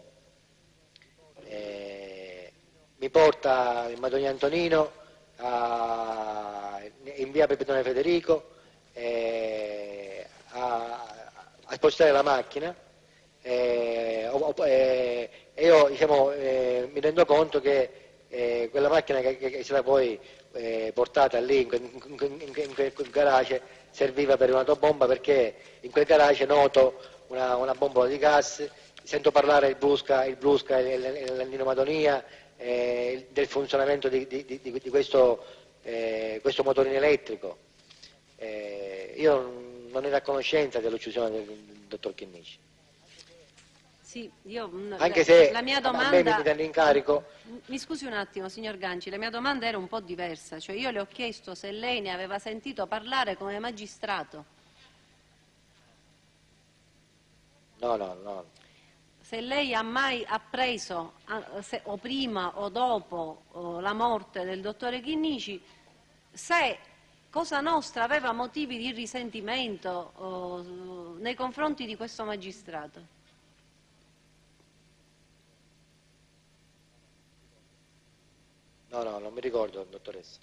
mi porta il Madonna Antonino in via Pepitone Federico a spostare la macchina e io diciamo, mi rendo conto che quella macchina che è stata poi portata lì in quel garage serviva per un'autobomba, perché in quel garage noto una bombola di gas, sento parlare il Brusca e l'Ennio Madonia, del funzionamento di questo motorino elettrico. Io non ero a conoscenza dell'uccisione del dottor Chinnici. Sì, Anche se la mia a me domanda... mi danno incarico. Mi scusi un attimo, signor Ganci, la mia domanda era un po' diversa, cioè io le ho chiesto se lei ne aveva sentito parlare come magistrato. No. Se lei ha mai appreso, o prima o dopo la morte del dottore Chinnici, se Cosa Nostra aveva motivi di risentimento nei confronti di questo magistrato. No, non mi ricordo, dottoressa.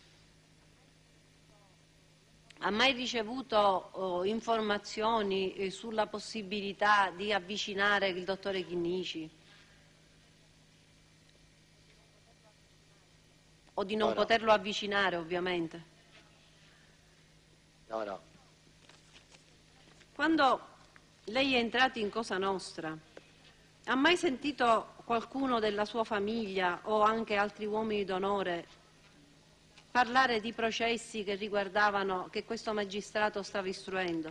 Ha mai ricevuto informazioni sulla possibilità di avvicinare il dottore Chinnici? O di non poterlo avvicinare, ovviamente? No. Quando lei è entrato in Cosa Nostra, ha mai sentito qualcuno della sua famiglia o anche altri uomini d'onore parlare di processi che riguardavano, che questo magistrato stava istruendo?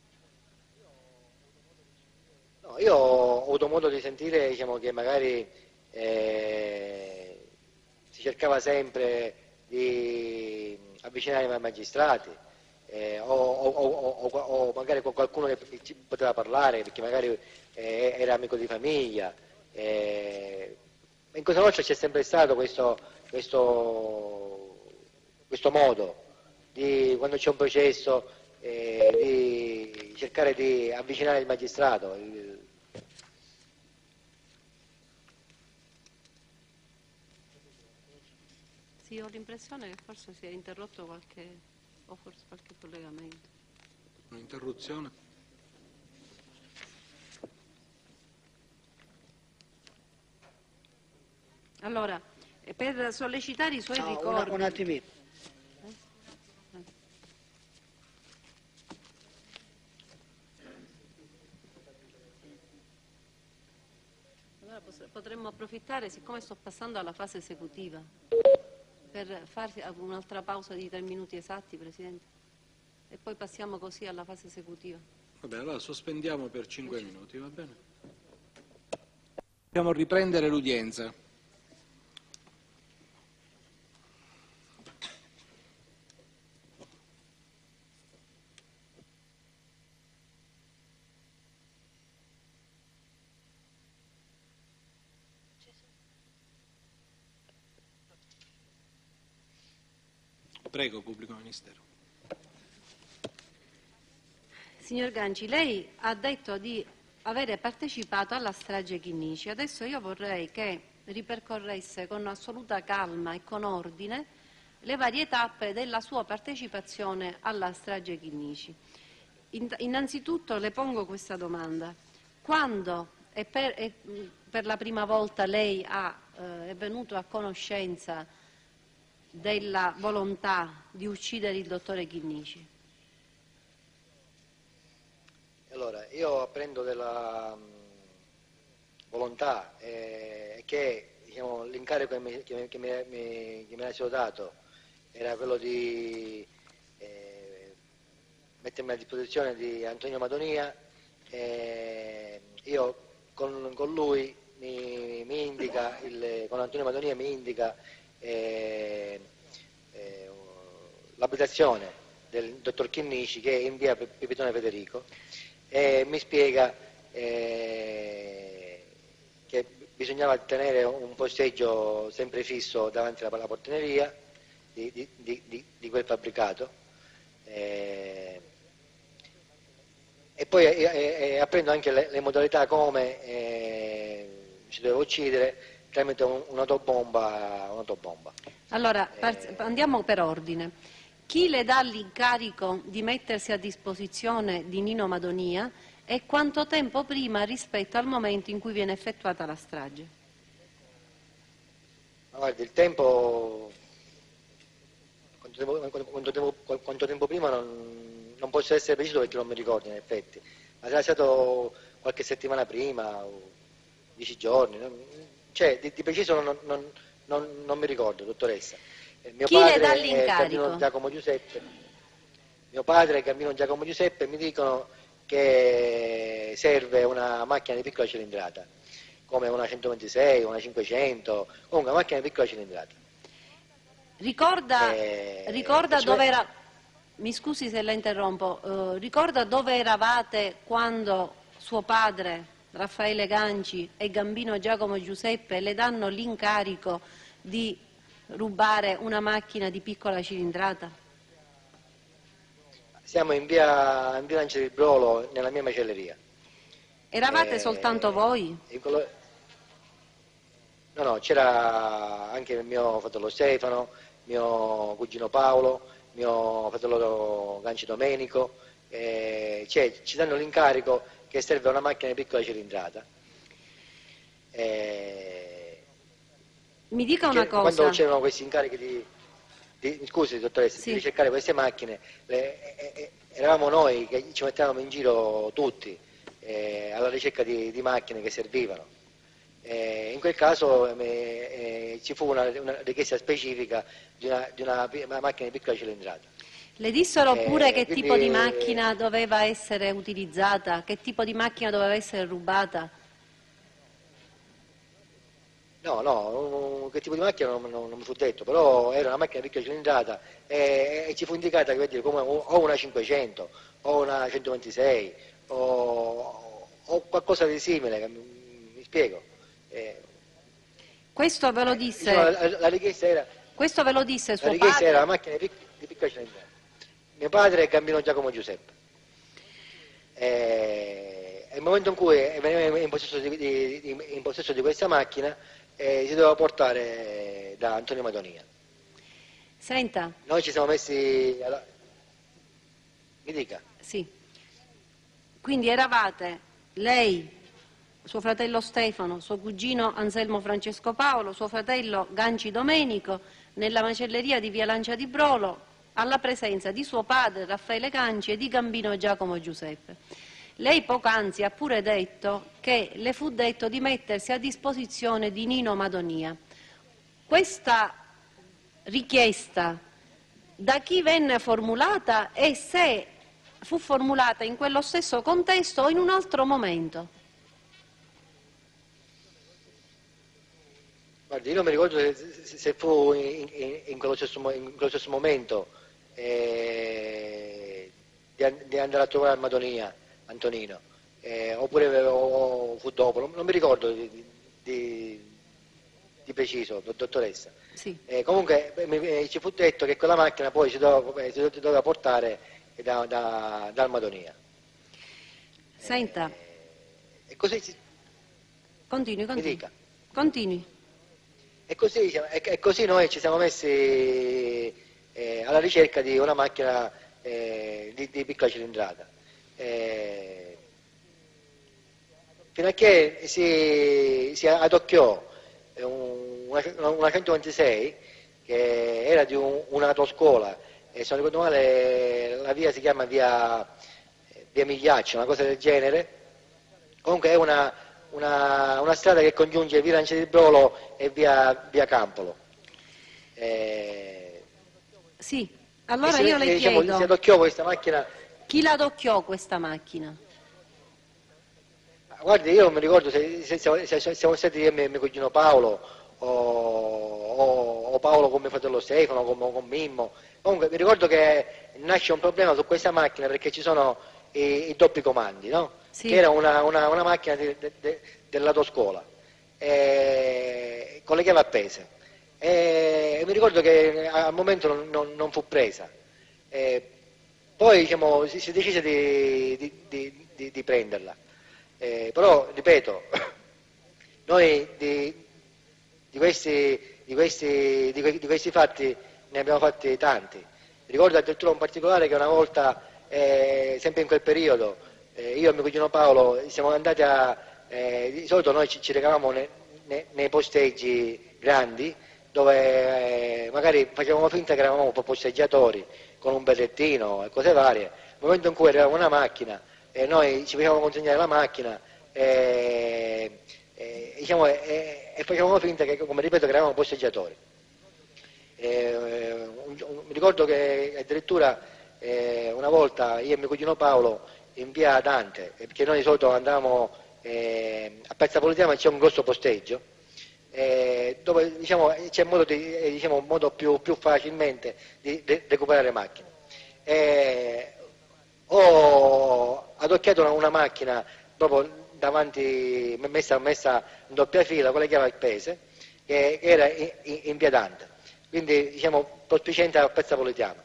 No, io ho avuto modo di sentire, diciamo, che magari si cercava sempre di avvicinare i magistrati, o magari con qualcuno che ci poteva parlare, perché magari era amico di famiglia. In Cosa Nostra c'è sempre stato questo modo di, quando c'è un processo, di cercare di avvicinare il magistrato. Sì, ho l'impressione che forse si è interrotto qualche collegamento. Un'interruzione? Allora, per sollecitare i suoi ricordi... Un attimino. Allora potremmo approfittare, siccome sto passando alla fase esecutiva, per farsi un'altra pausa di 3 minuti esatti, Presidente, e poi passiamo così alla fase esecutiva. Va bene, allora sospendiamo per 5 minuti, va bene? Dobbiamo riprendere l'udienza. Prego, Pubblico Ministero. Signor Ganci, lei ha detto di avere partecipato alla strage Chinnici. Adesso io vorrei che ripercorresse con assoluta calma e con ordine le varie tappe della sua partecipazione alla strage Chinnici. Innanzitutto le pongo questa domanda. Quando e per la prima volta lei è venuto a conoscenza della volontà di uccidere il dottore Chinnici? Allora, io apprendo della volontà che, diciamo, l'incarico che mi era stato dato era quello di mettermi a disposizione di Antonio Madonia. Io con lui mi indica, con Antonio Madonia mi indica l'abitazione del dottor Chinnici, che è in via Pepitone Federico, e mi spiega che bisognava tenere un posteggio sempre fisso davanti alla portineria di quel fabbricato, e poi apprendo anche le modalità come si doveva uccidere, tramite un'autobomba. Allora, andiamo per ordine. chi le dà l'incarico di mettersi a disposizione di Nino Madonia e quanto tempo prima rispetto al momento in cui viene effettuata la strage? Ma guardi, il tempo, quanto tempo prima non posso essere preciso perché non mi ricordo in effetti, ma sarà stato qualche settimana prima o 10 giorni, cioè di preciso non mi ricordo, dottoressa. Mio Chi le padre dà e l'incarico? Mio padre e Gambino Giacomo Giuseppe mi dicono che serve una macchina di piccola cilindrata, come una 126, una 500, comunque una macchina di piccola cilindrata. Ricorda cioè- dove era... Mi scusi se la interrompo, ricorda dove eravate quando suo padre, Raffaele Ganci, e Gambino Giacomo Giuseppe le danno l'incarico di rubare una macchina di piccola cilindrata? Siamo in via Lancia del Brolo, nella mia macelleria. Eravate soltanto voi? No, c'era anche il mio fratello Stefano, mio cugino Paolo, mio fratello Ganci Domenico, ci danno l'incarico che serve una macchina di piccola cilindrata. Mi dica una cosa. Quando c'erano questi incarichi scusi dottoressa, Sì. di ricercare queste macchine, eravamo noi che ci mettevamo in giro tutti alla ricerca di macchine che servivano. In quel caso ci fu una richiesta specifica di una macchina di piccola cilindrata. Le dissero pure che quindi- tipo di macchina doveva essere utilizzata, che tipo di macchina doveva essere rubata? No, che tipo di macchina non mi fu detto, però era una macchina di piccola cilindrata e ci fu indicata che come o una 500 o una 126 o qualcosa di simile, mi spiego. Questo ve lo Diciamo, disse, la richiesta era questo ve lo disse La suo richiesta era padre? la macchina di piccola cilindrata. Mio padre è Gambino Giacomo Giuseppe. Nel momento in cui veniva in possesso di questa macchina si doveva portare da Antonio Madonia. Senta, Noi ci siamo messi mi dica. sì. Quindi eravate lei, suo fratello Stefano, suo cugino Anselmo Francesco Paolo, suo fratello Ganci Domenico, nella macelleria di via Lancia di Brolo, alla presenza di suo padre Raffaele Ganci e di Gambino Giacomo Giuseppe. Lei poc'anzi ha pure detto che le fu detto di mettersi a disposizione di Nino Madonia. Questa richiesta da chi venne formulata e se fu formulata in quello stesso contesto o in un altro momento? Guardi, io non mi ricordo se fu in quello stesso momento di andare a trovare a Madonia, Antonino, oppure fu dopo, non mi ricordo di preciso, dottoressa. Sì. Comunque ci fu detto che quella macchina poi si doveva portare dal Madonia. Senta, E così, continui. mi dica. Continui. E così noi ci siamo messi alla ricerca di una macchina di piccola cilindrata. Fino a che si adocchiò una 126 che era di un'autoscuola, e se non ricordo male la via si chiama via Migliaccio, una cosa del genere. Comunque è una strada che congiunge via Lancia di Brolo e via Campolo. Sì, allora io le diciamo, chiedo, si adocchiò questa macchina. chi la adocchiò questa macchina? Guardi, io non mi ricordo se siamo stati io e mio cugino Paolo o Paolo con mio fratello Stefano, con Mimmo. Comunque mi ricordo che nasce un problema su questa macchina perché ci sono i doppi comandi, no? Sì. Che era una macchina dell'autoscuola, con le chiavi appese. E mi ricordo che al momento non fu presa. Poi diciamo, si decise di prenderla. Però, ripeto, noi di questi fatti ne abbiamo fatti tanti. Ricordo addirittura un particolare che una volta, sempre in quel periodo, io e mio cugino Paolo siamo andati di solito noi ci recavamo nei posteggi grandi, dove magari facevamo finta che eravamo posteggiatori, con un berrettino e cose varie. Nel momento in cui arrivava una macchina, noi ci facevamo consegnare la macchina, diciamo, e facevamo finta che, come ripeto, che eravamo posteggiatori. Mi ricordo che addirittura una volta io e mio cugino Paolo in via Dante, perché noi di solito andavamo a Piazza Politeama, c'è un grosso posteggio, dove diciamo, c'è modo, modo più facilmente di recuperare macchine. Ho adocchiato una macchina proprio davanti, messa in doppia fila con le chiavi appese, che era in via Dante, quindi diciamo prospiciente a Piazza Politeama.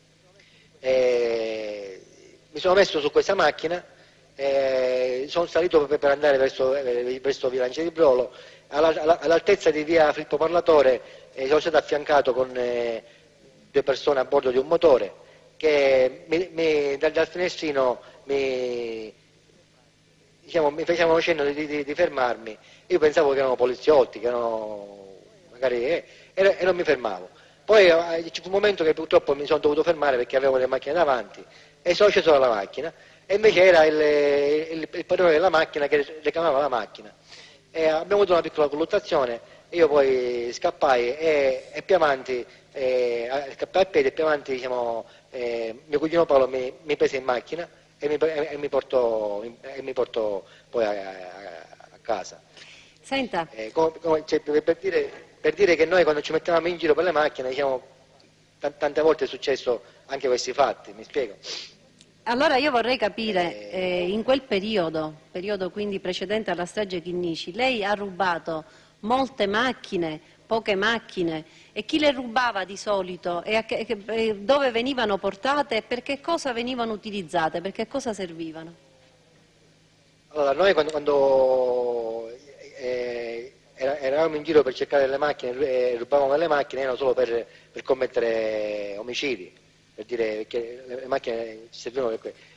Mi sono messo su questa macchina, sono salito per andare verso via Lancia di Brolo, all'altezza di via Filippo Parlatore sono stato affiancato con 2 persone a bordo di un motore che dal finestrino mi facevano cenno di fermarmi. Io pensavo che erano poliziotti, che erano magari e non mi fermavo. Poi ci fu un momento che purtroppo mi sono dovuto fermare perché avevo le macchine davanti e sono sceso dalla macchina, e invece era il padrone della macchina che reclamava la macchina. Abbiamo avuto una piccola colluttazione, io poi scappai e più avanti, scappai a piedi, e più avanti diciamo, mio cugino Paolo mi prese in macchina e mi portò poi a casa. Senta. Cioè, per dire che noi quando ci mettevamo in giro per le macchine, diciamo, tante volte è successo anche questi fatti, mi spiego? Allora io vorrei capire, in quel periodo quindi precedente alla strage Chinnici, lei ha rubato molte macchine, poche macchine, e chi le rubava di solito e dove venivano portate e per che cosa venivano utilizzate, per che cosa servivano? Allora, noi quando eravamo in giro per cercare delle macchine, rubavamo delle macchine, erano solo per commettere omicidi, per dire che le macchine ci servivano per questo.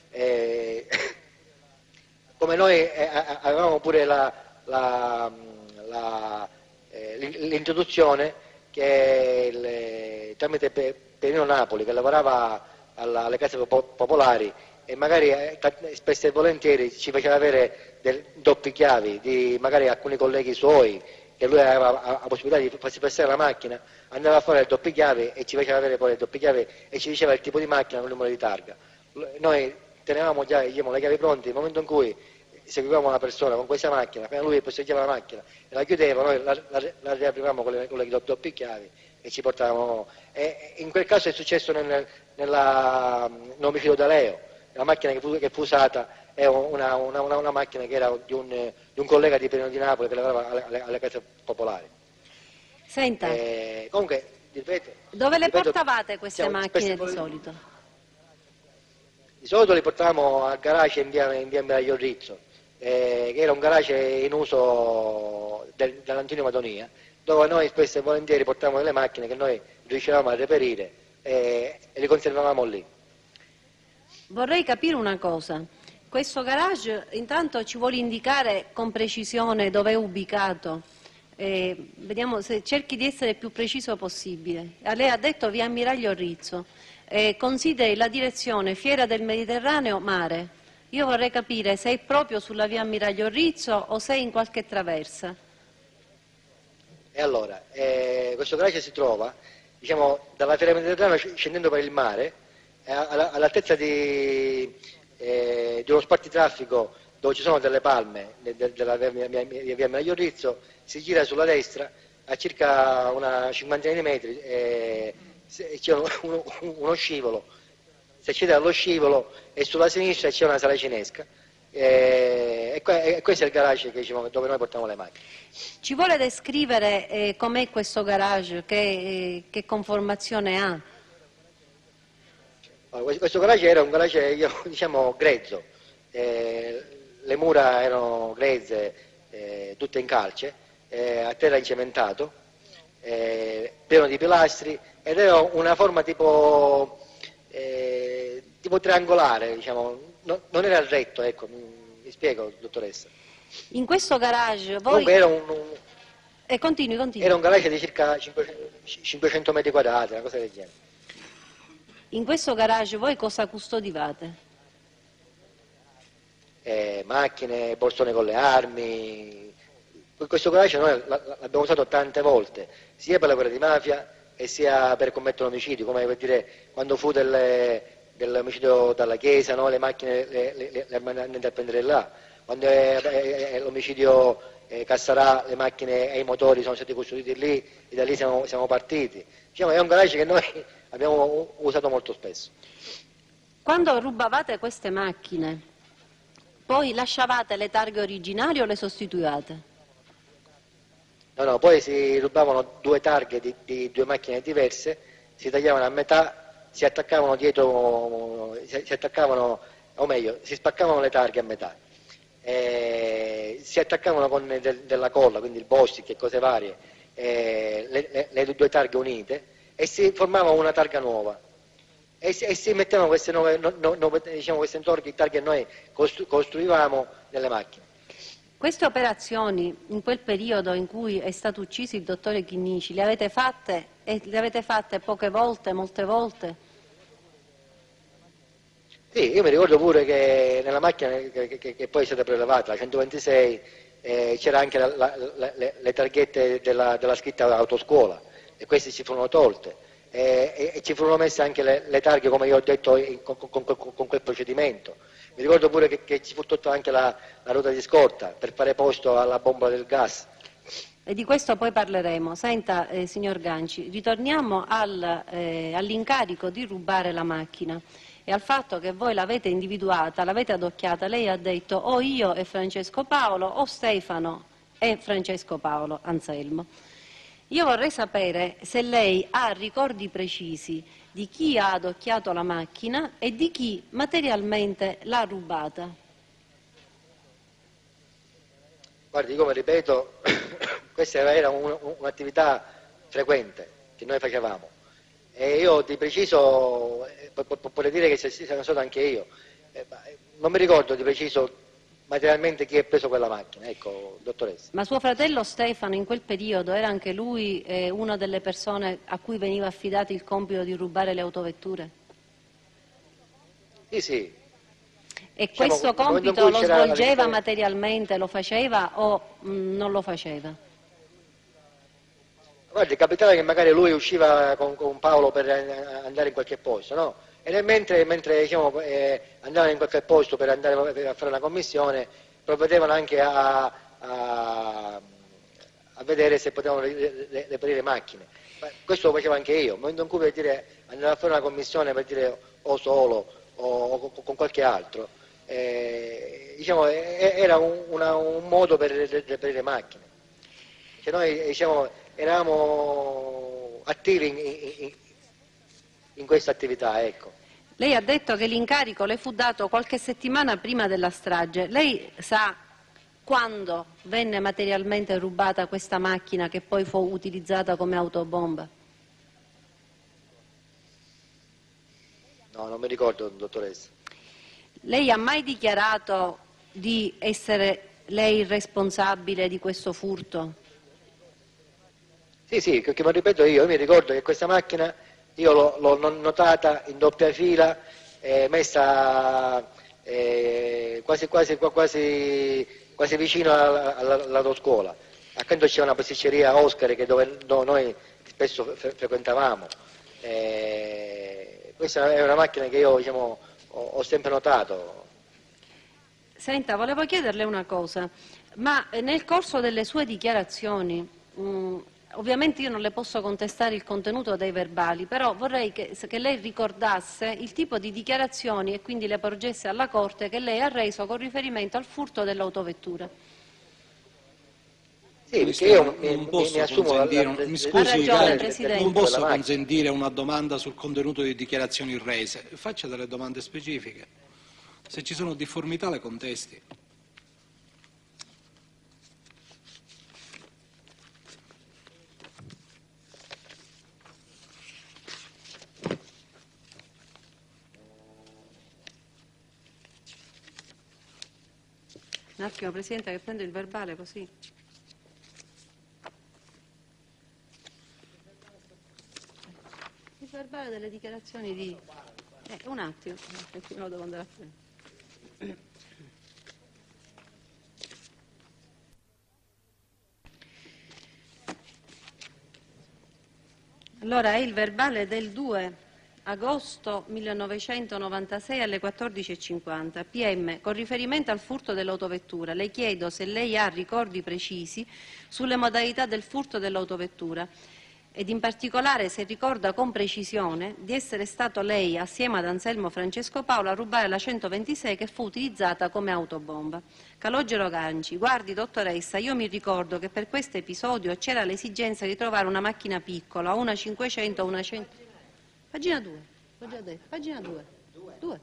Come noi avevamo pure l'introduzione che tramite Perino Napoli, che lavorava alle case popolari, e magari spesso e volentieri ci faceva avere doppi chiavi di magari alcuni colleghi suoi, che lui aveva la possibilità di farsi prestare la macchina, andava a fare il doppi chiavi e ci faceva avere poi il doppi chiavi e ci diceva il tipo di macchina con il numero di targa. Noi tenevamo già, diciamo, le chiavi pronte. Nel momento in cui seguivamo una persona con questa macchina, appena lui posteggiava la macchina e la chiudeva, noi la riaprivamo con le doppi chiavi e ci portavamo. E in quel caso è successo nell'omicidio da Leo. La macchina che fu usata è una macchina che era di un collega di Perino di Napoli che lavorava alle case popolari. Senta, comunque, ripeto, dove le portavate queste macchine di solito? Di solito le portavamo al garage in via Miraglio Rizzo, che era un garage in uso dell'Antonio Madonia, dove noi spesso e volentieri portavamo delle macchine che noi riuscivamo a reperire e le conservavamo lì. Vorrei capire una cosa. Questo garage intanto ci vuole indicare con precisione dove è ubicato. Vediamo se cerchi di essere il più preciso possibile. Lei ha detto via Ammiraglio Rizzo. Consideri la direzione Fiera del Mediterraneo Mare. Io vorrei capire se è proprio sulla via Ammiraglio Rizzo o se è in qualche traversa. E allora, questo garage si trova, diciamo, dalla Fiera del Mediterraneo scendendo per il mare, all'altezza di uno spartitraffico dove ci sono delle palme della via Ammiraglio Rizzo. Si gira sulla destra a circa una cinquantina di metri, c'è uno scivolo, si accede allo scivolo e sulla sinistra c'è una sala cinesca, e questo è il garage dove noi portiamo le macchine. Ci vuole descrivere com'è questo garage, che conformazione ha? Allora, questo garage era un garage, diciamo, grezzo, le mura erano grezze, tutte in calce, a terra incementato, pieno di pilastri, ed era una forma tipo tipo triangolare, diciamo, non era retto, ecco, mi spiego, dottoressa. In questo garage voi... Comunque era continui. era un garage di circa 500 metri quadrati, una cosa del genere. In questo garage voi cosa custodivate? Macchine, borsone con le armi. Questo garage noi l'abbiamo usato tante volte, sia per la guerra di mafia e sia per commettere omicidi, come per dire quando fu dell'omicidio dalla chiesa, no? Le macchine le andate a prendere là, quando è l'omicidio Cassarà, le macchine e i motori sono stati custoditi lì e da lì siamo partiti. Diciamo, è un garage che noi abbiamo usato molto spesso. Quando rubavate queste macchine, poi lasciavate le targhe originali o le sostituivate? No, poi si rubavano due targhe di due macchine diverse, si tagliavano a metà, si attaccavano dietro, si attaccavano, o meglio, si spaccavano le targhe a metà, si attaccavano con della colla, quindi il Bostic e cose varie, le due targhe unite e si formava una targa nuova. E si mettevano queste nuove, diciamo, queste targhe che noi costruivamo nelle macchine. Queste operazioni, in quel periodo in cui è stato ucciso il dottore Chinnici, le avete fatte e le avete fatte poche volte, molte volte? Sì, io mi ricordo pure che nella macchina che poi è stata prelevata, la 126, c'era anche le targhette della scritta autoscuola e queste ci furono tolte. E ci furono messe anche le targhe, come io ho detto, con quel procedimento. Mi ricordo pure che ci fu tolta anche la ruota di scorta per fare posto alla bombola del gas. E di questo poi parleremo. Senta, signor Ganci, ritorniamo all'incarico di rubare la macchina e al fatto che voi l'avete individuata, l'avete adocchiata. Lei ha detto o io e Francesco Paolo o Stefano e Francesco Paolo Anselmo. Io vorrei sapere se lei ha ricordi precisi di chi ha adocchiato la macchina e di chi materialmente l'ha rubata. Guardi, come ripeto, questa era un'attività frequente che noi facevamo e io di preciso potrei dire che sono stato anche io. Non mi ricordo di preciso materialmente chi ha preso quella macchina, ecco, dottoressa. Ma suo fratello Stefano in quel periodo era anche lui una delle persone a cui veniva affidato il compito di rubare le autovetture? Sì. E Diciamo, questo compito lo svolgeva materialmente, lo faceva o non lo faceva? Guardi, capitava che magari lui usciva con Paolo per andare in qualche posto, no? E mentre diciamo, andavano in qualche posto per andare a fare una commissione, provvedevano anche a vedere se potevano reperire macchine. Ma questo lo facevo anche io, non cui per dire andare a fare una commissione per dire o solo o con qualche altro. Diciamo, era un modo per reperire macchine. Cioè noi diciamo, eravamo attivi in questa attività, ecco. Lei ha detto che l'incarico le fu dato qualche settimana prima della strage. Lei sa quando venne materialmente rubata questa macchina che poi fu utilizzata come autobomba? No, non mi ricordo, dottoressa. Lei ha mai dichiarato di essere lei il responsabile di questo furto? Sì, che mi ripeto io mi ricordo che questa macchina io l'ho notata in doppia fila, messa quasi vicino all'autoscuola. Accanto c'è una pasticceria Oscar dove noi spesso frequentavamo. Questa è una macchina che io diciamo, ho sempre notato. Senta, volevo chiederle una cosa, ma nel corso delle sue dichiarazioni, ovviamente io non le posso contestare il contenuto dei verbali, però vorrei che lei ricordasse il tipo di dichiarazioni e quindi le porgesse alla Corte che lei ha reso con riferimento al furto dell'autovettura. Sì, perché io non posso mi assumo consentire, mi scusi, Ha ragione, Presidente. non posso consentire una domanda sul contenuto di dichiarazioni rese. Faccia delle domande specifiche. Se ci sono difformità le contesti. Un attimo, Presidente, che prendo il verbale così. Il verbale delle dichiarazioni di... un attimo, perché me lo devo andare a prendere. Allora, è il verbale del 2 agosto 1996 alle 14:50. PM, con riferimento al furto dell'autovettura, le chiedo se lei ha ricordi precisi sulle modalità del furto dell'autovettura ed in particolare se ricorda con precisione di essere stato lei, assieme ad Anselmo Francesco Paolo, a rubare la 126 che fu utilizzata come autobomba. Calogero Ganci, guardi dottoressa, io mi ricordo che per questo episodio c'era l'esigenza di trovare una macchina piccola, una 500 o una 100... Pagina 2, l'ho già detto, pagina 2. 2.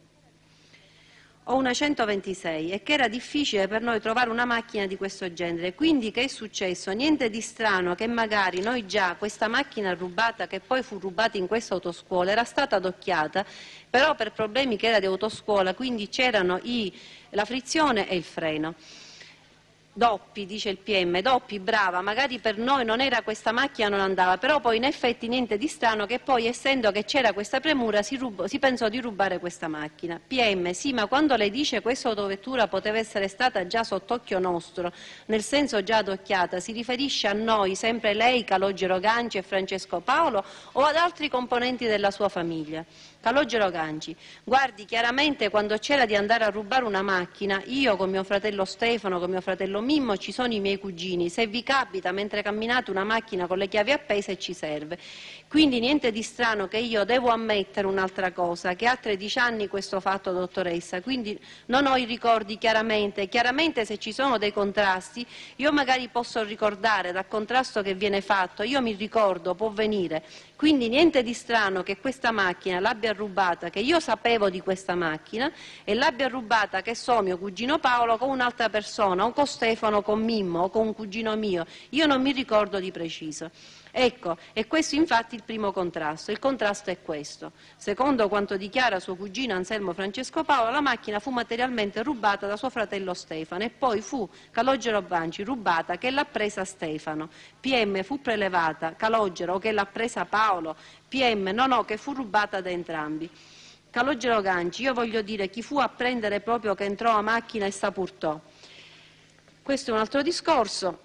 O una 126 e che era difficile per noi trovare una macchina di questo genere. Quindi che è successo? Niente di strano che magari noi già questa macchina rubata, che poi fu rubata in questa autoscuola, era stata adocchiata, però per problemi che era di autoscuola, quindi c'erano la frizione e il freno. Doppi, dice il PM, doppi, brava, magari per noi non era questa macchina, non andava, però poi in effetti niente di strano che poi essendo che c'era questa premura si pensò di rubare questa macchina. PM, sì, ma quando lei dice questa autovettura poteva essere stata già sott'occhio nostro, nel senso già adocchiata, si riferisce a noi, sempre lei, Calogero Ganci e Francesco Paolo o ad altri componenti della sua famiglia? Calogero Ganci, guardi, chiaramente quando c'era di andare a rubare una macchina, io con mio fratello Stefano, con mio fratello Mimmo, ci sono i miei cugini, se vi capita mentre camminate una macchina con le chiavi appese ci serve. Quindi niente di strano che io devo ammettere un'altra cosa, che ha 13 anni questo fatto, dottoressa, quindi non ho i ricordi chiaramente se ci sono dei contrasti, io magari posso ricordare dal contrasto che viene fatto, io mi ricordo, può venire, quindi niente di strano che questa macchina l'abbia rubata, che io sapevo di questa macchina e l'abbia rubata, che so, mio cugino Paolo con un'altra persona, o con Stefano, con Mimmo, o con un cugino mio, io non mi ricordo di preciso. Ecco, e questo infatti è il primo contrasto. Il contrasto è questo. Secondo quanto dichiara suo cugino Anselmo Francesco Paolo, la macchina fu materialmente rubata da suo fratello Stefano e poi fu Calogero Ganci rubata che l'ha presa Stefano. PM fu prelevata, Calogero che l'ha presa Paolo, PM no, che fu rubata da entrambi. Calogero Ganci, io voglio dire chi fu a prendere proprio che entrò a macchina e s'apurtò. Questo è un altro discorso.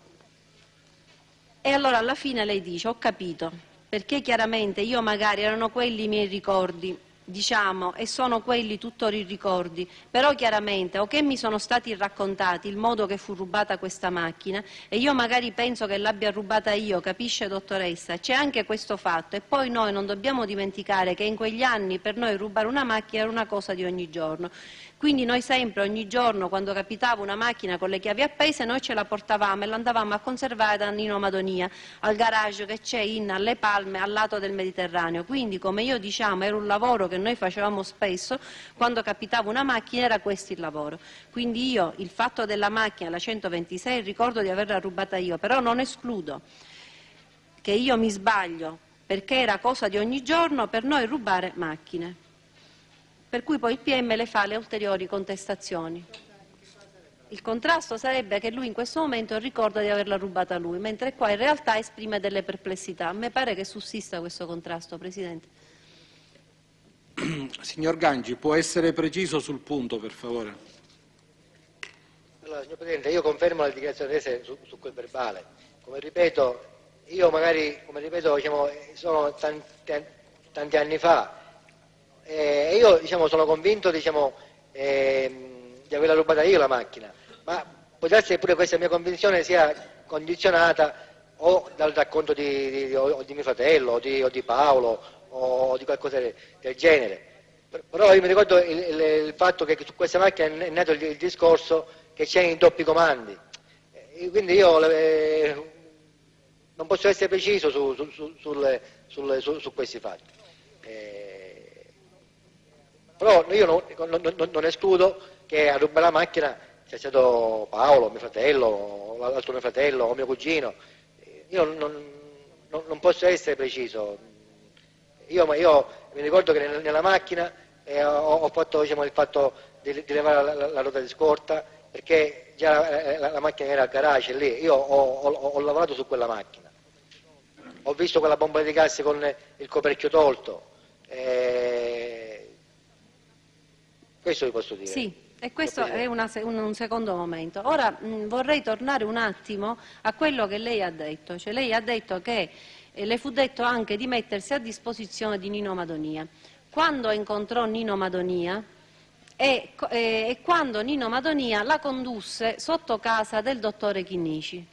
E allora alla fine lei dice, ho capito, perché chiaramente io magari erano quelli i miei ricordi, diciamo, e sono quelli tuttora i ricordi, però chiaramente o che mi sono stati raccontati il modo che fu rubata questa macchina e io magari penso che l'abbia rubata io, capisce dottoressa? C'è anche questo fatto e poi noi non dobbiamo dimenticare che in quegli anni per noi rubare una macchina era una cosa di ogni giorno. Quindi noi sempre, ogni giorno, quando capitava una macchina con le chiavi appese, noi ce la portavamo e l'andavamo a conservare da Nino Madonia, al garage che c'è alle Palme, al lato del Mediterraneo. Quindi, come io diciamo, era un lavoro che noi facevamo spesso, quando capitava una macchina era questo il lavoro. Quindi io, il fatto della macchina, la 126, ricordo di averla rubata io, però non escludo che io mi sbaglio, perché era cosa di ogni giorno per noi rubare macchine. Per cui poi il PM le fa le ulteriori contestazioni. Il contrasto sarebbe che lui in questo momento ricorda di averla rubata lui, mentre qua in realtà esprime delle perplessità. A me pare che sussista questo contrasto, Presidente. Signor Ganci, può essere preciso sul punto, per favore? Allora, signor Presidente, io confermo la dichiarazione rese su quel verbale. Come ripeto, diciamo, sono tanti anni fa, e io sono convinto di averla rubata io la macchina, ma può darsi che pure questa mia convinzione sia condizionata o dal racconto di mio fratello o di Paolo o di qualcosa del genere. Però io mi ricordo il fatto che su questa macchina è nato il discorso che c'è in doppi comandi, e quindi io non posso essere preciso su questi fatti. Però io non escludo che a rubare la macchina sia stato Paolo, mio fratello, o l'altro mio fratello, o mio cugino. Io non posso essere preciso. Io mi ricordo che nella macchina ho fatto il fatto di levare la ruota di scorta perché già la macchina era al garage lì, io ho lavorato su quella macchina, ho visto quella bombola di gas con il coperchio tolto, questo vi posso dire. Sì, e questo è un secondo momento. Ora vorrei tornare un attimo a quello che lei ha detto, cioè lei ha detto che le fu detto anche di mettersi a disposizione di Nino Madonia. Quando incontrò Nino Madonia e quando Nino Madonia la condusse sotto casa del dottore Chinnici.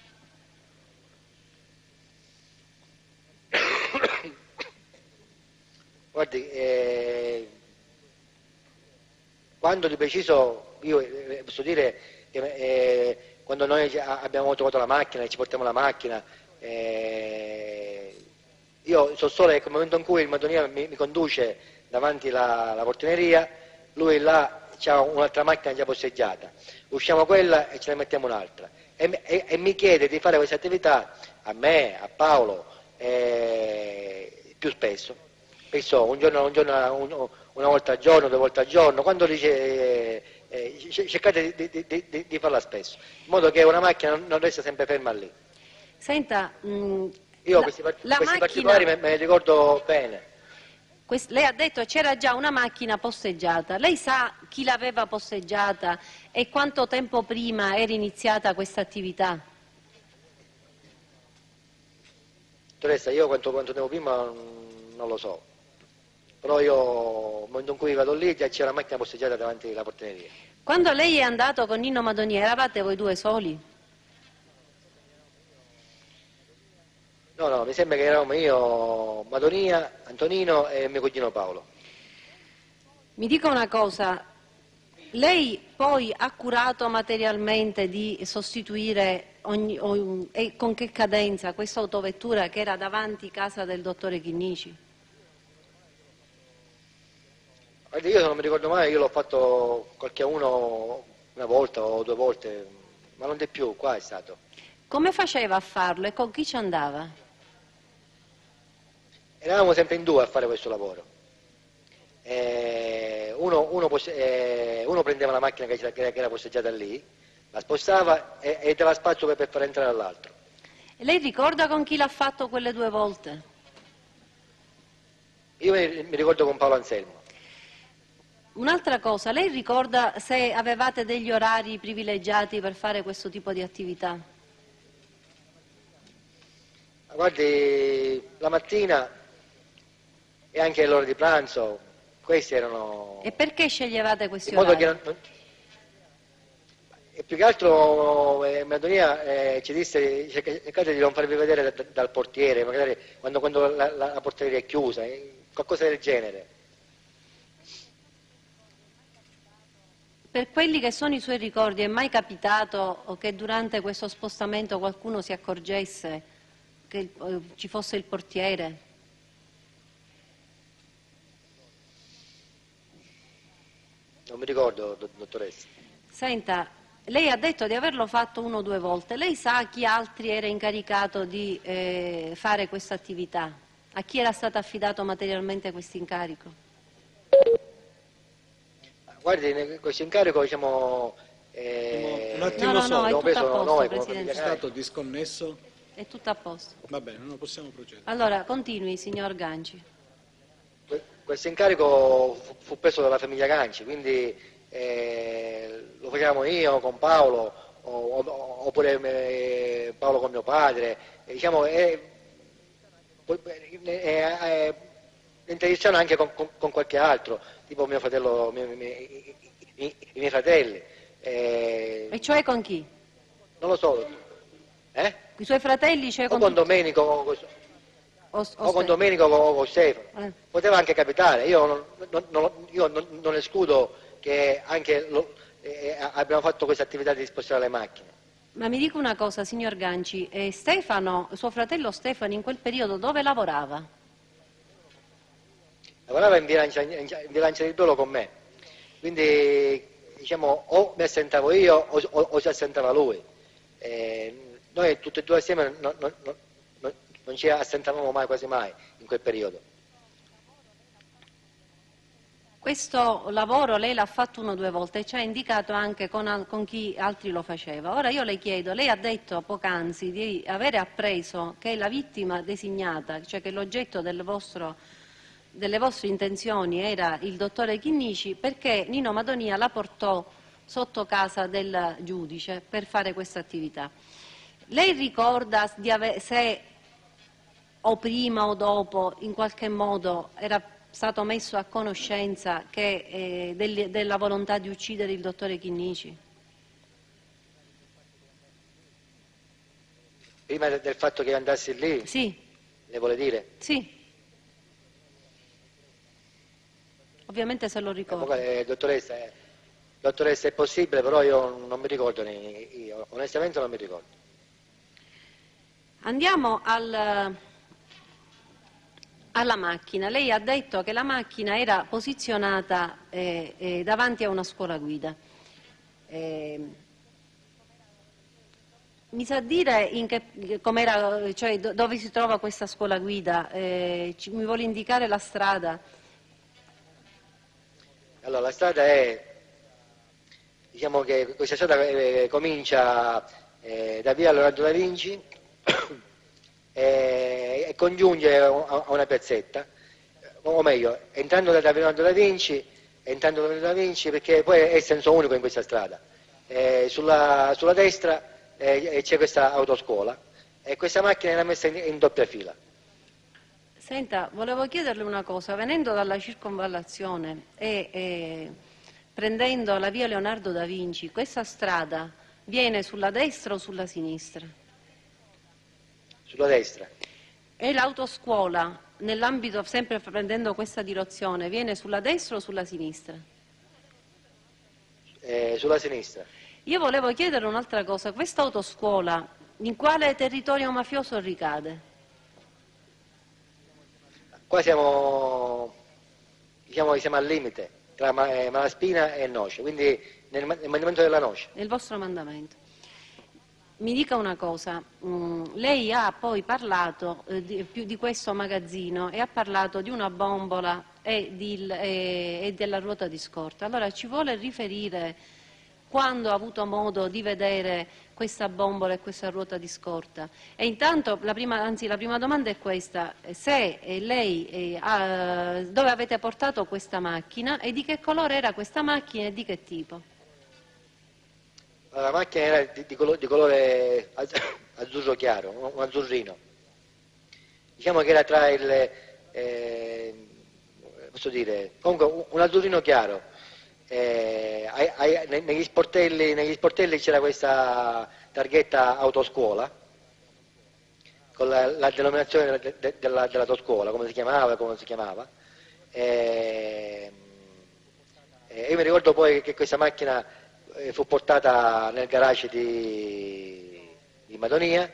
Guardi, quando di preciso, io posso dire che quando noi abbiamo trovato la macchina e ci portiamo la macchina, io so solo che nel momento in cui il Madonia mi conduce davanti la portineria, lui là c'ha un'altra macchina già posteggiata, usciamo quella e ce ne mettiamo un'altra e mi chiede di fare questa attività a me, a Paolo, più spesso. Penso una volta al giorno, 2 volte al giorno, quando dice cercate di farla spesso, in modo che una macchina non resta sempre ferma lì. Senta, Io questi macchina, particolari me li ricordo bene. Lei ha detto che c'era già una macchina posteggiata, lei sa chi l'aveva posteggiata e quanto tempo prima era iniziata questa attività? Dottoressa, io quanto tempo prima non lo so. Però io, nel momento in cui vado lì, già c'è la macchina posteggiata davanti alla portineria. Quando lei è andato con Nino Madonia, eravate voi due soli? No, mi sembra che eravamo io, Madonia, Antonino e mio cugino Paolo. Mi dica una cosa, lei poi ha curato materialmente di sostituire e con che cadenza questa autovettura che era davanti casa del dottore Chinnici? Guardi, io non mi ricordo mai, io l'ho fatto qualche uno una volta o 2 volte, ma non di più, qua è stato. Come faceva a farlo e con chi ci andava? Eravamo sempre in 2 a fare questo lavoro. Uno prendeva la macchina che era posteggiata lì, la spostava e dava spazio per far entrare all'altro. E lei ricorda con chi l'ha fatto quelle 2 volte? Io mi ricordo con Paolo Anselmo. Un'altra cosa, lei ricorda se avevate degli orari privilegiati per fare questo tipo di attività? Guardi, la mattina e anche l'ora di pranzo, questi erano... E perché sceglievate questi in modo orari? E più che altro Madonia ci disse cercate di non farvi vedere dal portiere, magari quando la portiera è chiusa, qualcosa del genere. Per quelli che sono i suoi ricordi, è mai capitato che durante questo spostamento qualcuno si accorgesse che ci fosse il portiere? Non mi ricordo, dottoressa. Senta, lei ha detto di averlo fatto 1 o 2 volte. Lei sa chi altri era incaricato di fare questa attività? A chi era stato affidato materialmente questo incarico? Guardi, questo incarico diciamo... un attimo no, solo, è tutto a posto, noi, Presidente. è stato disconnesso. È tutto a posto. Va bene, non possiamo procedere. Allora, continui, signor Ganci. Questo incarico fu preso dalla famiglia Ganci, quindi lo facevamo io con Paolo, oppure Paolo con mio padre, diciamo, l'interdizione anche con qualche altro, tipo mio fratello, i miei fratelli. E cioè con chi? Non lo so, I suoi fratelli, cioè o con con tutti? Domenico o con Ste- Domenico o con Stefano. Eh. Poteva anche capitare, io non escludo che anche abbiamo fatto questa attività di spostare le macchine. Ma mi dica una cosa, signor Ganci, Stefano, suo fratello Stefano, in quel periodo dove lavorava? Lavorava in bilancia di Dolo con me, quindi diciamo o mi assentavo io o si assentava lui. Noi tutti e 2 assieme non ci assentavamo mai, quasi mai in quel periodo. Questo lavoro lei l'ha fatto 1 o 2 volte e ci ha indicato anche con chi altri lo faceva. Ora io le chiedo, lei ha detto poc'anzi di avere appreso che la vittima designata, cioè che l'oggetto delle vostre intenzioni era il dottore Chinnici, perché Nino Madonia la portò sotto casa del giudice per fare questa attività. Lei ricorda se o prima o dopo in qualche modo era stato messo a conoscenza della volontà di uccidere il dottore Chinnici? Prima del fatto che io andassi lì? Sì. Le vuole dire? Sì. Ovviamente se lo ricordo. Dottoressa, è possibile, però io non mi ricordo, io onestamente non mi ricordo. Andiamo alla macchina. Lei ha detto che la macchina era posizionata davanti a una scuola guida. Mi sa dire cioè, dove si trova questa scuola guida? Mi vuole indicare la strada? Allora, la strada è, diciamo che questa strada comincia da via Leonardo da Vinci e congiunge a una piazzetta, o meglio, entrando da Leonardo da Vinci, perché poi è senso unico in questa strada. Sulla destra c'è questa autoscuola e questa macchina era messa in doppia fila. Senta, volevo chiederle una cosa, venendo dalla circonvallazione e prendendo la via Leonardo da Vinci, questa strada viene sulla destra o sulla sinistra? Sulla destra. E l'autoscuola, nell'ambito, sempre prendendo questa direzione, viene sulla destra o sulla sinistra? Sulla sinistra. Io volevo chiedere un'altra cosa, questa autoscuola in quale territorio mafioso ricade? Qua siamo al limite tra Malaspina e Noce, quindi nel mandamento della Noce. Nel vostro mandamento. Mi dica una cosa, lei ha poi parlato di questo magazzino e ha parlato di una bombola e della ruota di scorta. Allora ci vuole riferire quando ha avuto modo di vedere questa bombola e questa ruota di scorta? E intanto la prima domanda è questa: se lei dove avete portato questa macchina e di che colore era questa macchina e di che tipo? La macchina era di colore azzurro chiaro, un azzurrino. Diciamo che era tra posso dire, comunque un azzurrino chiaro. Negli sportelli c'era questa targhetta autoscuola con la denominazione dell'autoscuola, come si chiamava. Io mi ricordo poi che questa macchina fu portata nel garage di Madonia.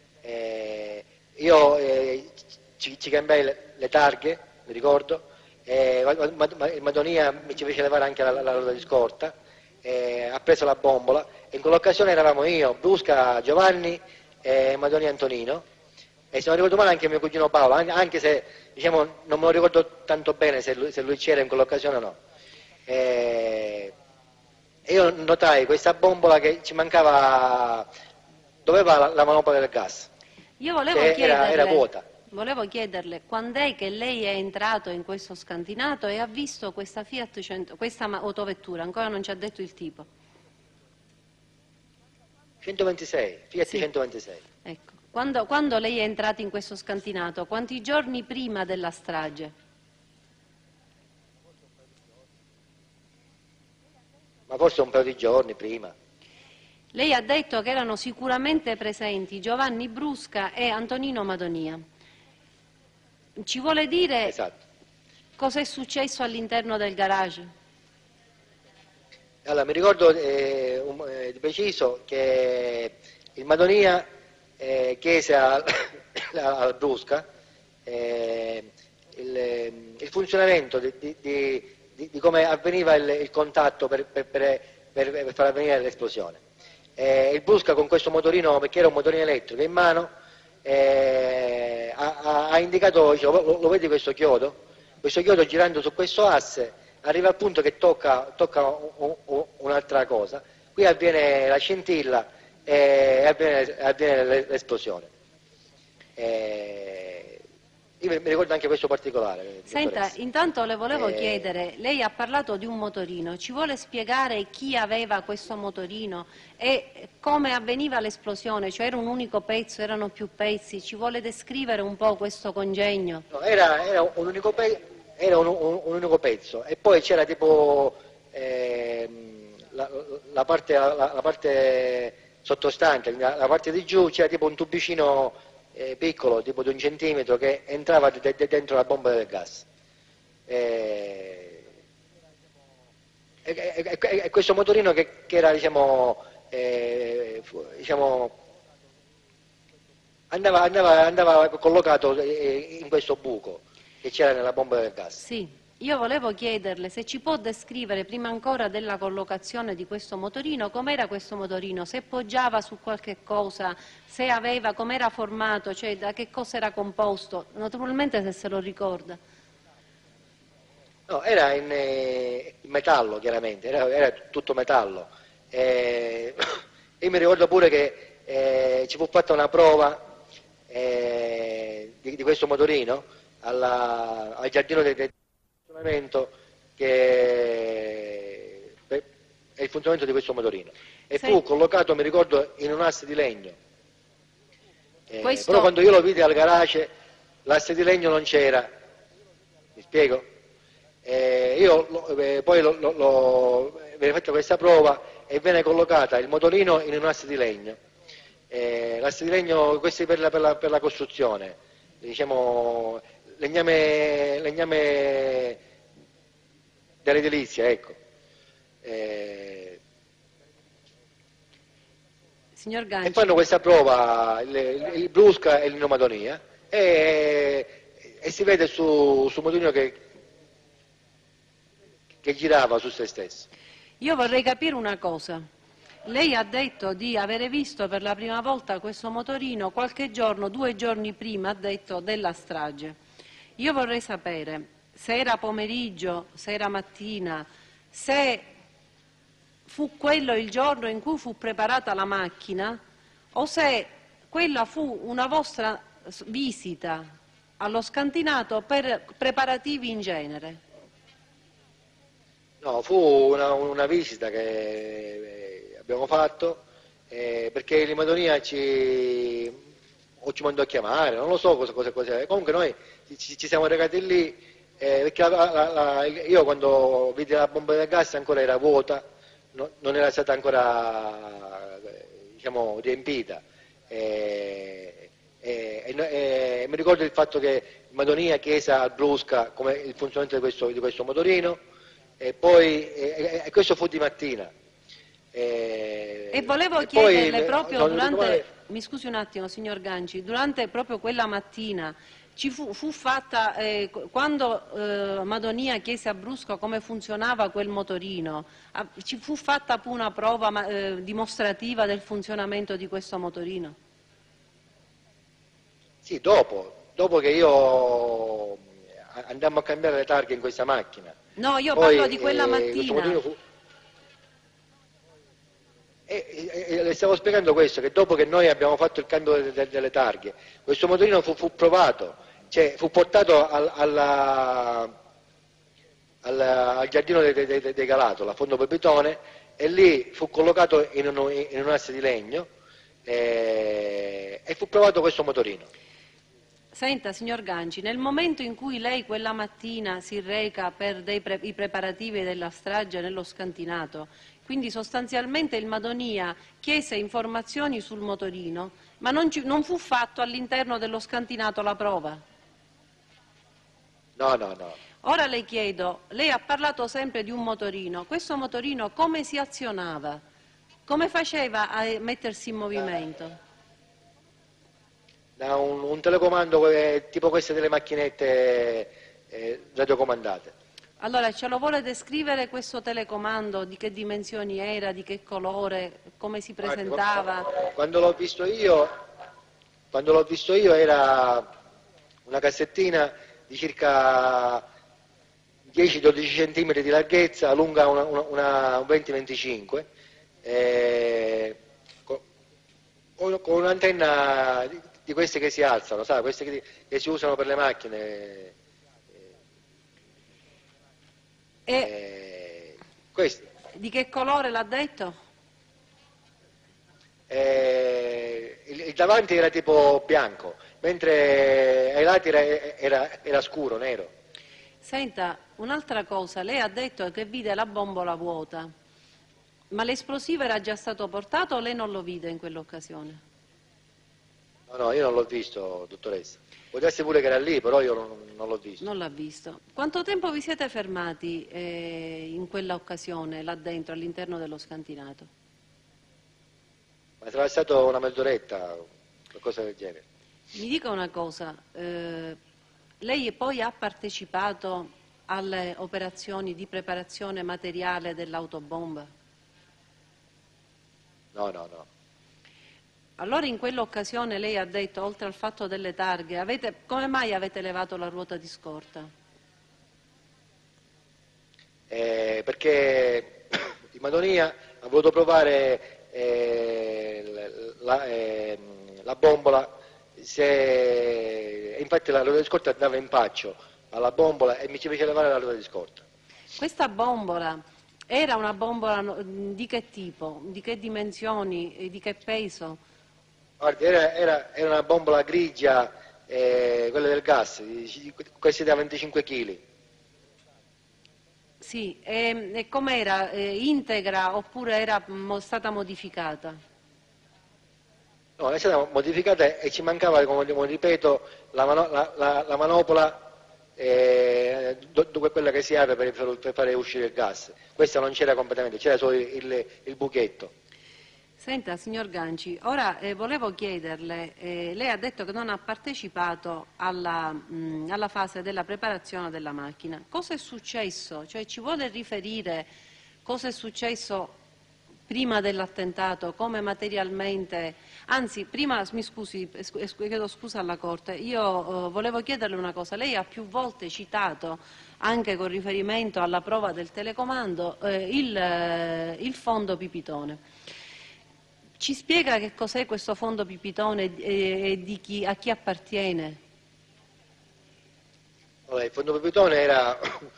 Io ci cambiai le targhe, mi ricordo. Madonia ci fece levare anche la ruota di scorta, ha preso la bombola e in quell'occasione eravamo io, Brusca, Giovanni e Madonia Antonino, e se non ricordo male anche mio cugino Paolo, anche se diciamo, non me lo ricordo tanto bene se lui c'era in quell'occasione o no. E io notai questa bombola che ci mancava, dove va la manopola del gas? Io volevo era vuota. Volevo chiederle quando è che lei è entrato in questo scantinato e ha visto questa questa autovettura, ancora non ci ha detto il tipo. 126, Fiat Sì. 126. Ecco. Quando lei è entrato in questo scantinato, quanti giorni prima della strage? Ma forse un paio di giorni prima. Lei ha detto che erano sicuramente presenti Giovanni Brusca e Antonino Madonia. Ci vuole dire Esatto. cosa è successo all'interno del garage? Allora, mi ricordo di preciso che il Madonia chiese al Brusca il funzionamento di come avveniva il contatto per far avvenire l'esplosione. Il Brusca con questo motorino, perché era un motorino elettrico in mano, ha indicato, dice, lo vedi questo chiodo? Questo chiodo girando su questo asse arriva al punto che tocca un'altra cosa, qui avviene la scintilla e avviene l'esplosione. Io mi ricordo anche questo particolare. Senta, dottoressa. intanto le volevo chiedere, lei ha parlato di un motorino, ci vuole spiegare chi aveva questo motorino e come avveniva l'esplosione? Cioè era un unico pezzo, erano più pezzi, ci vuole descrivere un po' questo congegno? No, era un unico un unico pezzo e poi c'era tipo la parte sottostante, la parte di giù c'era tipo un tubicino piccolo, tipo di 1 centimetro, che entrava dentro la bomba del gas. E questo motorino che era, diciamo, andava collocato in questo buco che c'era nella bomba del gas. Sì. Io volevo chiederle se ci può descrivere, prima ancora della collocazione di questo motorino, com'era questo motorino, se poggiava su qualche cosa, se aveva, com'era formato, cioè da che cosa era composto, naturalmente se se lo ricorda. No, era in metallo, chiaramente, era tutto metallo. Io mi ricordo pure che ci fu fatta una prova di questo motorino al giardino del funzionamento che è il funzionamento di questo motorino e fu collocato, mi ricordo, in un asse di legno. Però quando io lo vidi al garage l'asse di legno non c'era, mi spiego? Poi venne fatta questa prova e venne collocata il motorino in un asse di legno. L'asse di legno, questi per la costruzione, diciamo legname dell'edilizia, ecco. Signor Ganci. E fanno questa prova, il Brusca e l'Inomadonia, e si vede su motorino che girava su se stesso. Io vorrei capire una cosa. Lei ha detto di avere visto per la prima volta questo motorino qualche giorno, 2 giorni prima, ha detto, della strage. Io vorrei sapere se era pomeriggio, se era mattina, se fu quello il giorno in cui fu preparata la macchina o se quella fu una vostra visita allo scantinato per preparativi in genere. No, fu una visita che abbiamo fatto perché l'Imadonia ci mandò a chiamare, non lo so cosa. Comunque noi ci siamo recati lì perché io quando vidi la bomba del gas ancora era vuota, non era stata ancora diciamo, riempita. Mi ricordo il fatto che Madonia chiese al Brusca come il funzionamento di questo motorino e poi questo fu di mattina. E volevo chiederle proprio durante, mi scusi un attimo signor Ganci, durante proprio quella mattina ci fu fatta, quando Madonia chiese a Brusco come funzionava quel motorino, ci fu fatta pure una prova dimostrativa del funzionamento di questo motorino? Sì, dopo che io andammo a cambiare le targhe in questa macchina. No, io parlo di quella mattina. Le stavo spiegando questo, che dopo che noi abbiamo fatto il cambio delle targhe, questo motorino fu provato, cioè fu portato al giardino dei Galato, a Fondo Pepitone, e lì fu collocato in un asse di legno e fu provato questo motorino. Senta, signor Ganci, nel momento in cui lei quella mattina si reca per i preparativi della strage nello scantinato, quindi sostanzialmente il Madonia chiese informazioni sul motorino, ma non fu fatto all'interno dello scantinato la prova? No. Ora le chiedo, lei ha parlato sempre di un motorino, questo motorino come si azionava? Come faceva a mettersi in movimento? Da un telecomando tipo queste delle macchinette radiocomandate. Allora, ce lo vuole descrivere questo telecomando? Di che dimensioni era, di che colore, come si presentava? Quando l'ho visto io era una cassettina di circa 10-12 cm di larghezza, lunga un 20-25, con un'antenna di queste che si alzano, sai, queste che si usano per le macchine. Queste. Di che colore l'ha detto? Il davanti era tipo bianco, mentre ai lati era scuro, nero. Senta, un'altra cosa, lei ha detto che vide la bombola vuota, ma l'esplosivo era già stato portato o lei non lo vide in quell'occasione? No, io non l'ho visto, dottoressa. Può darsi pure che era lì, però io non l'ho visto. Non l'ha visto. Quanto tempo vi siete fermati in quella occasione, là dentro, all'interno dello scantinato? Ma sarà stato una mezz'oretta, qualcosa del genere. Mi dica una cosa, lei poi ha partecipato alle operazioni di preparazione materiale dell'autobomba? No. Allora in quell'occasione lei ha detto, oltre al fatto delle targhe, come mai avete levato la ruota di scorta? Perché in Madonia ha voluto provare la bombola, infatti la ruota di scorta andava in paccio alla bombola e mi ci fece levare la ruota di scorta. Questa bombola era una bombola di che tipo, di che dimensioni, di che peso? Guardi, era una bombola grigia, quella del gas, questi da 25 kg. Sì, e com'era? Integra oppure era stata modificata? No, è stata modificata e ci mancava, come ripeto, la manopola, quella che si apre per fare uscire il gas. Questa non c'era completamente, c'era solo il buchetto. Senta, signor Ganci, ora volevo chiederle, lei ha detto che non ha partecipato alla fase della preparazione della macchina. Cosa è successo? Cioè ci vuole riferire cosa è successo prima dell'attentato, come materialmente, anzi prima, mi scusi, chiedo scusa alla Corte, io volevo chiederle una cosa, lei ha più volte citato, anche con riferimento alla prova del telecomando, il fondo Pipitone. Ci spiega che cos'è questo fondo Pipitone e a chi appartiene? Allora, il fondo Pipitone era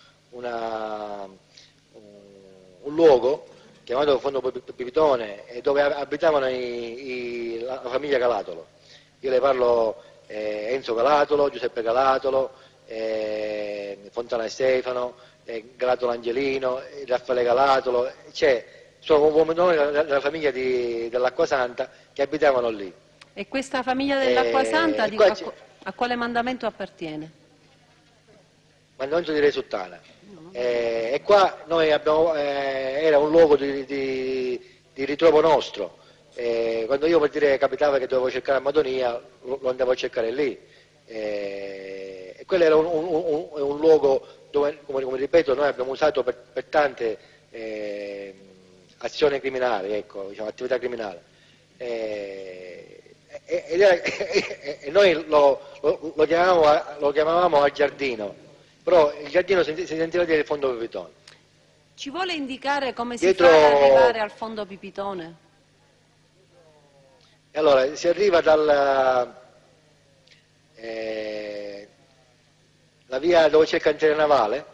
un luogo chiamato Fondo Pipitone, dove abitavano la famiglia Calatolo. Io le parlo Enzo Calatolo, Giuseppe Calatolo, Fontana Stefano, Calatolo Angelino, Raffaele Calatolo, sono uomini della famiglia dell'Acquasanta che abitavano lì. E questa famiglia dell'Acquasanta a quale mandamento appartiene? Mandamento di Re Suttana. E qua noi abbiamo, era un luogo di ritrovo nostro. Quando io, per dire, capitava che dovevo cercare a Madonia, lo andavo a cercare lì. E quello era un luogo dove, come ripeto, noi abbiamo usato per tante azioni criminali, ecco, diciamo, attività criminali. E noi lo chiamavamo al giardino, però il giardino si sentiva dire il fondo Pipitone. Ci vuole indicare come Dietro... si fa ad arrivare al fondo Pipitone? Allora, si arriva dalla la via dove c'è il cantiere navale,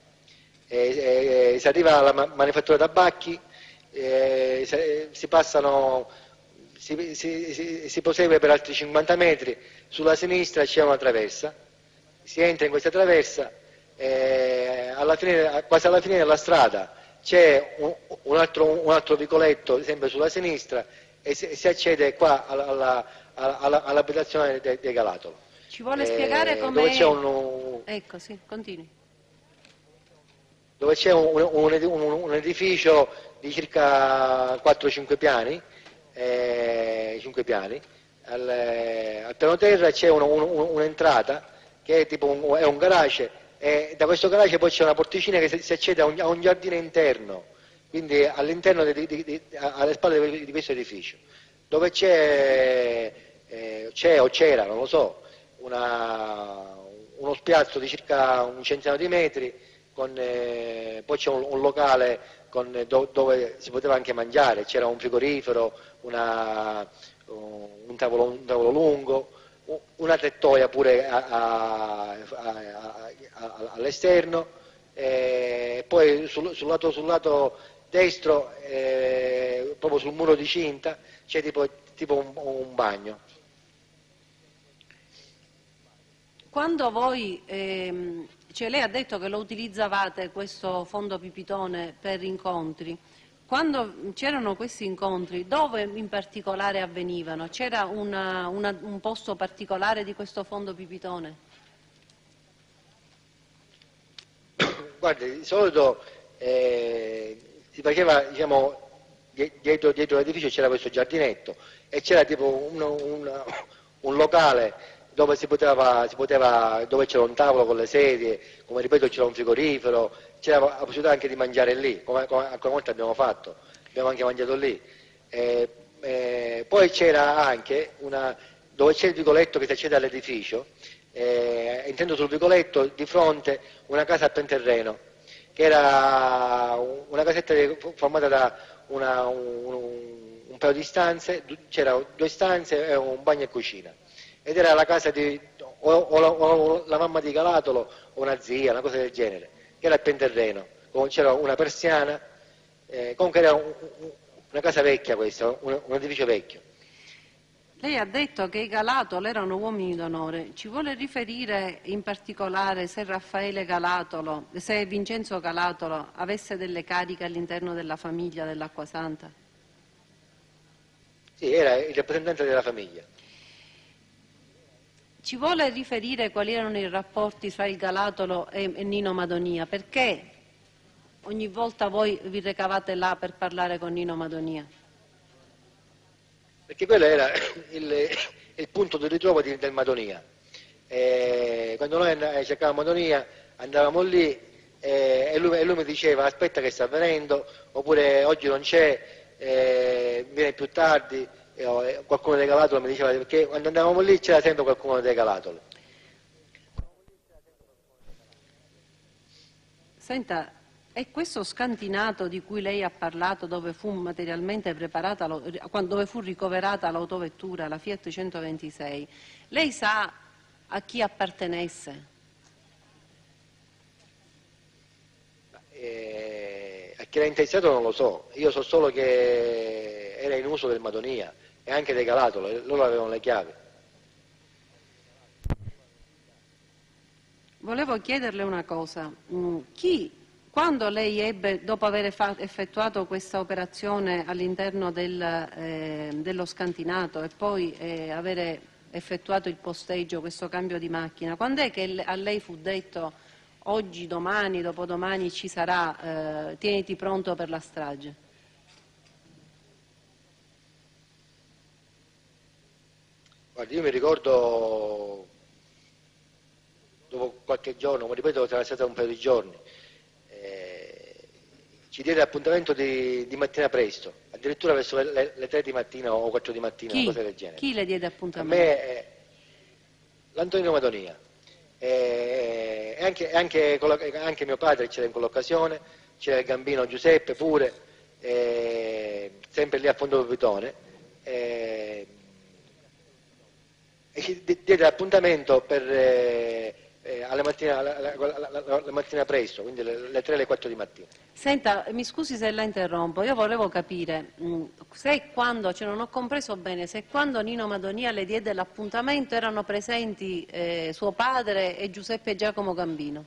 si arriva alla manifattura tabacchi, si passano, si prosegue per altri 50 metri, sulla sinistra c'è una traversa, si entra in questa traversa, quasi alla fine della strada c'è un altro vicoletto sempre sulla sinistra e si accede qua all'abitazione dei Calatolo. Ci vuole spiegare come... Dove c'è Ecco, sì, continui. Dove c'è un edificio di circa 4-5 piani, 5 piani. Al piano terra c'è un'entrata che è tipo è un garage, e da questo garage poi c'è una porticina che si accede a un giardino interno, quindi all'interno alle spalle di questo edificio, dove c'è o c'era, non lo so, uno spiazzo di circa un centinaio di metri poi c'è un locale dove si poteva anche mangiare, c'era un frigorifero, un tavolo lungo, una tettoia pure all'esterno, poi sul lato destro, proprio sul muro di cinta, c'è tipo un bagno. Quando voi, cioè lei ha detto che lo utilizzavate questo fondo Pipitone per incontri, quando c'erano questi incontri, dove in particolare avvenivano? C'era un posto particolare di questo fondo Pipitone? Guardi, di solito si faceva, diciamo, dietro l'edificio c'era questo giardinetto e c'era tipo un locale dove dove c'era un tavolo con le sedie, come ripeto c'era un frigorifero, c'era la possibilità anche di mangiare lì, come alcune volte abbiamo fatto, abbiamo anche mangiato lì. Poi c'era anche dove c'è il vicoletto che si accede all'edificio, intendo sul vicoletto di fronte una casa a pianterreno, che era una casetta formata da un paio di stanze, c'era 2 stanze e un bagno e cucina. Ed era la casa o la mamma di Galatolo o una zia, una cosa del genere, che era a pianterreno, c'era una persiana, comunque era una casa vecchia questa, un edificio vecchio. Lei ha detto che i Galatolo erano uomini d'onore. Ci vuole riferire in particolare se se Vincenzo Galatolo avesse delle cariche all'interno della famiglia dell'Acquasanta? Sì, era il rappresentante della famiglia. Ci vuole riferire quali erano i rapporti fra il Galatolo e Nino Madonia? Perché ogni volta voi vi recavate là per parlare con Nino Madonia? Perché quello era il punto di ritrovo del Madonia. Quando noi cercavamo Madonia andavamo lì e lui mi diceva aspetta che sta avvenendo, oppure oggi non c'è, viene più tardi, qualcuno dei Galatolo mi diceva, perché quando andavamo lì c'era sempre qualcuno dei Galatolo. Senta, e questo scantinato di cui lei ha parlato, dove fu materialmente preparata, dove fu ricoverata l'autovettura, la Fiat 126, lei sa a chi appartenesse? A chi era interessato non lo so, io so solo che era in uso del Madonia e anche dei Galatolo, loro avevano le chiavi. Volevo chiederle una cosa, quando lei ebbe, dopo aver effettuato questa operazione all'interno dello scantinato e poi aver effettuato il posteggio, questo cambio di macchina, quando è che a lei fu detto oggi, domani, dopodomani ci sarà, tieniti pronto per la strage? Guardi, io mi ricordo dopo qualche giorno, come ripeto sarà stato un paio di giorni, ci diede appuntamento di mattina presto, addirittura verso le 3 di mattina o 4 di mattina, una cosa del genere. Chi le diede A appuntamento? me l'Antonio Madonia, e anche mio padre c'era in quell'occasione, c'era il Gambino Giuseppe pure, sempre lì a Fondo Pipitone, e ci diede appuntamento per alla mattina presto, quindi le 3 e le 4 di mattina. Senta, mi scusi se la interrompo, io volevo capire se quando, cioè non ho compreso bene, se quando Nino Madonia le diede l'appuntamento erano presenti suo padre e Giuseppe Giacomo Gambino.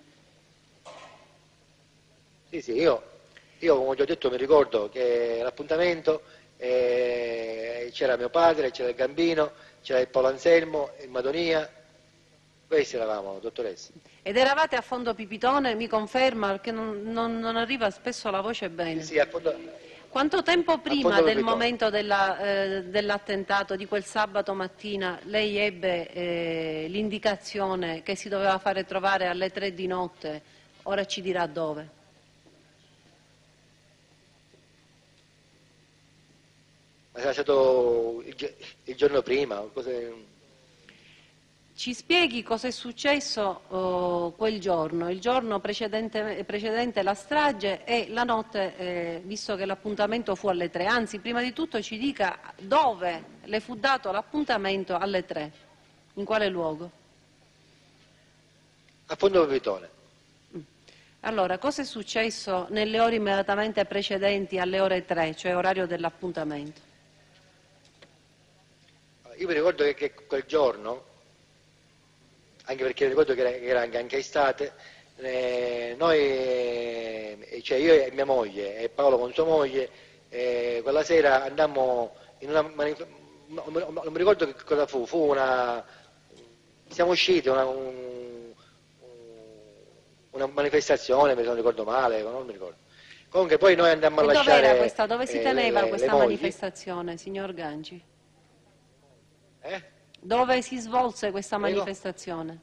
Sì, io come già ho detto mi ricordo che l'appuntamento c'era mio padre, c'era il Gambino, c'era il Paolo Anselmo, il Madonia, questi eravamo, dottoressa. Ed eravate a Fondo Pipitone, mi conferma, perché non arriva spesso la voce bene. Sì, a fondo. Quanto tempo prima Fondo del Pipitone. momento dell'attentato, di quel sabato mattina, lei ebbe l'indicazione che si doveva fare trovare alle 3 di notte? Ora ci dirà dove. Ma sarà stato il giorno prima? Ci spieghi cosa è successo quel giorno, il giorno precedente la strage e la notte, visto che l'appuntamento fu alle 3. Anzi, prima di tutto ci dica dove le fu dato l'appuntamento alle 3, in quale luogo. A Fondo Pepitone. Allora, cosa è successo nelle ore immediatamente precedenti alle ore 3, cioè orario dell'appuntamento? Io mi ricordo che quel giorno, anche perché ricordo che era anche estate, cioè io e mia moglie e Paolo con sua moglie, quella sera andammo in una non mi ricordo che cosa fu, siamo usciti una manifestazione, se non ricordo male, non mi ricordo. Comunque poi noi andammo a lasciare dove si teneva questa mogli. manifestazione, signor Ganci? Eh? Dove si svolse questa Prego? manifestazione?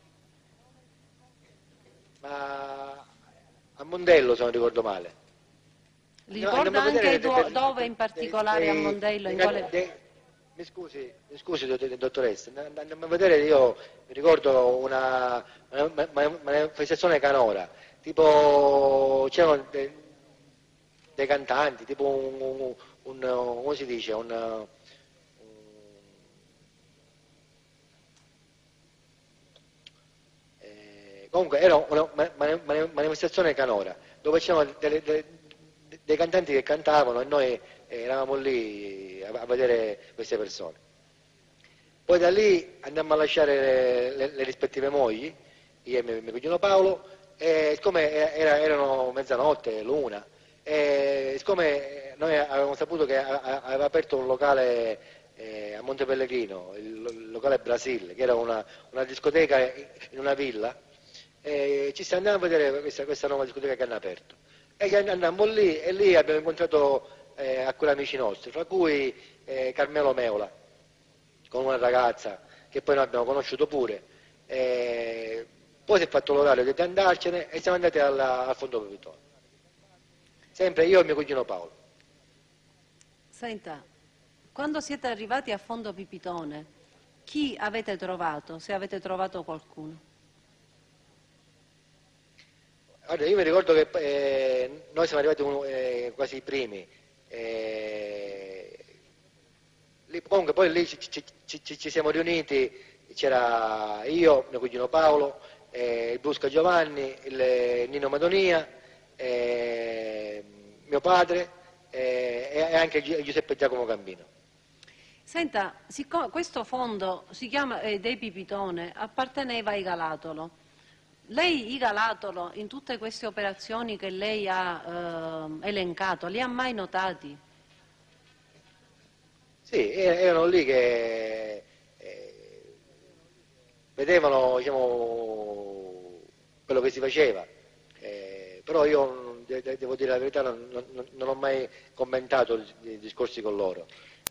Ma a Mondello, se non ricordo male. Ricorda anche dove in particolare a Mondello? Mi scusi, dottoressa, andiamo a vedere, io mi ricordo una manifestazione canora, tipo c'erano dei cantanti, tipo come si dice, comunque era una manifestazione canora, dove c'erano dei cantanti che cantavano e noi eravamo lì a vedere queste persone. Poi da lì andammo a lasciare le rispettive mogli, io e mio cugino Paolo, e siccome erano mezzanotte, l'una, e siccome noi avevamo saputo che aveva aperto un locale a Monte Pellegrino, il locale Brasil, che era una discoteca in una villa, ci stiamo andando a vedere questa nuova discoteca che hanno aperto. E andammo lì e lì abbiamo incontrato alcuni amici nostri, fra cui Carmelo Meola, con una ragazza che poi noi abbiamo conosciuto pure. Poi si è fatto l'orario di andarcene e siamo andati al Fondo Pepitone. Sempre io e mio cugino Paolo. Senta, quando siete arrivati a Fondo Pipitone, chi avete trovato, se avete trovato qualcuno? Guarda, io mi ricordo che noi siamo arrivati quasi i primi. Comunque poi lì ci siamo riuniti, c'era io, mio cugino Paolo, il Brusca Giovanni, il Nino Madonia, mio padre e anche Giuseppe Giacomo Gambino. Senta, siccome questo fondo si chiama dei Pipitone, apparteneva ai Galatolo. Lei i Galatolo in tutte queste operazioni che lei ha elencato, li ha mai notati? Sì, erano lì che vedevano, diciamo, quello che si faceva, però io devo dire la verità, non ho mai commentato i discorsi con loro.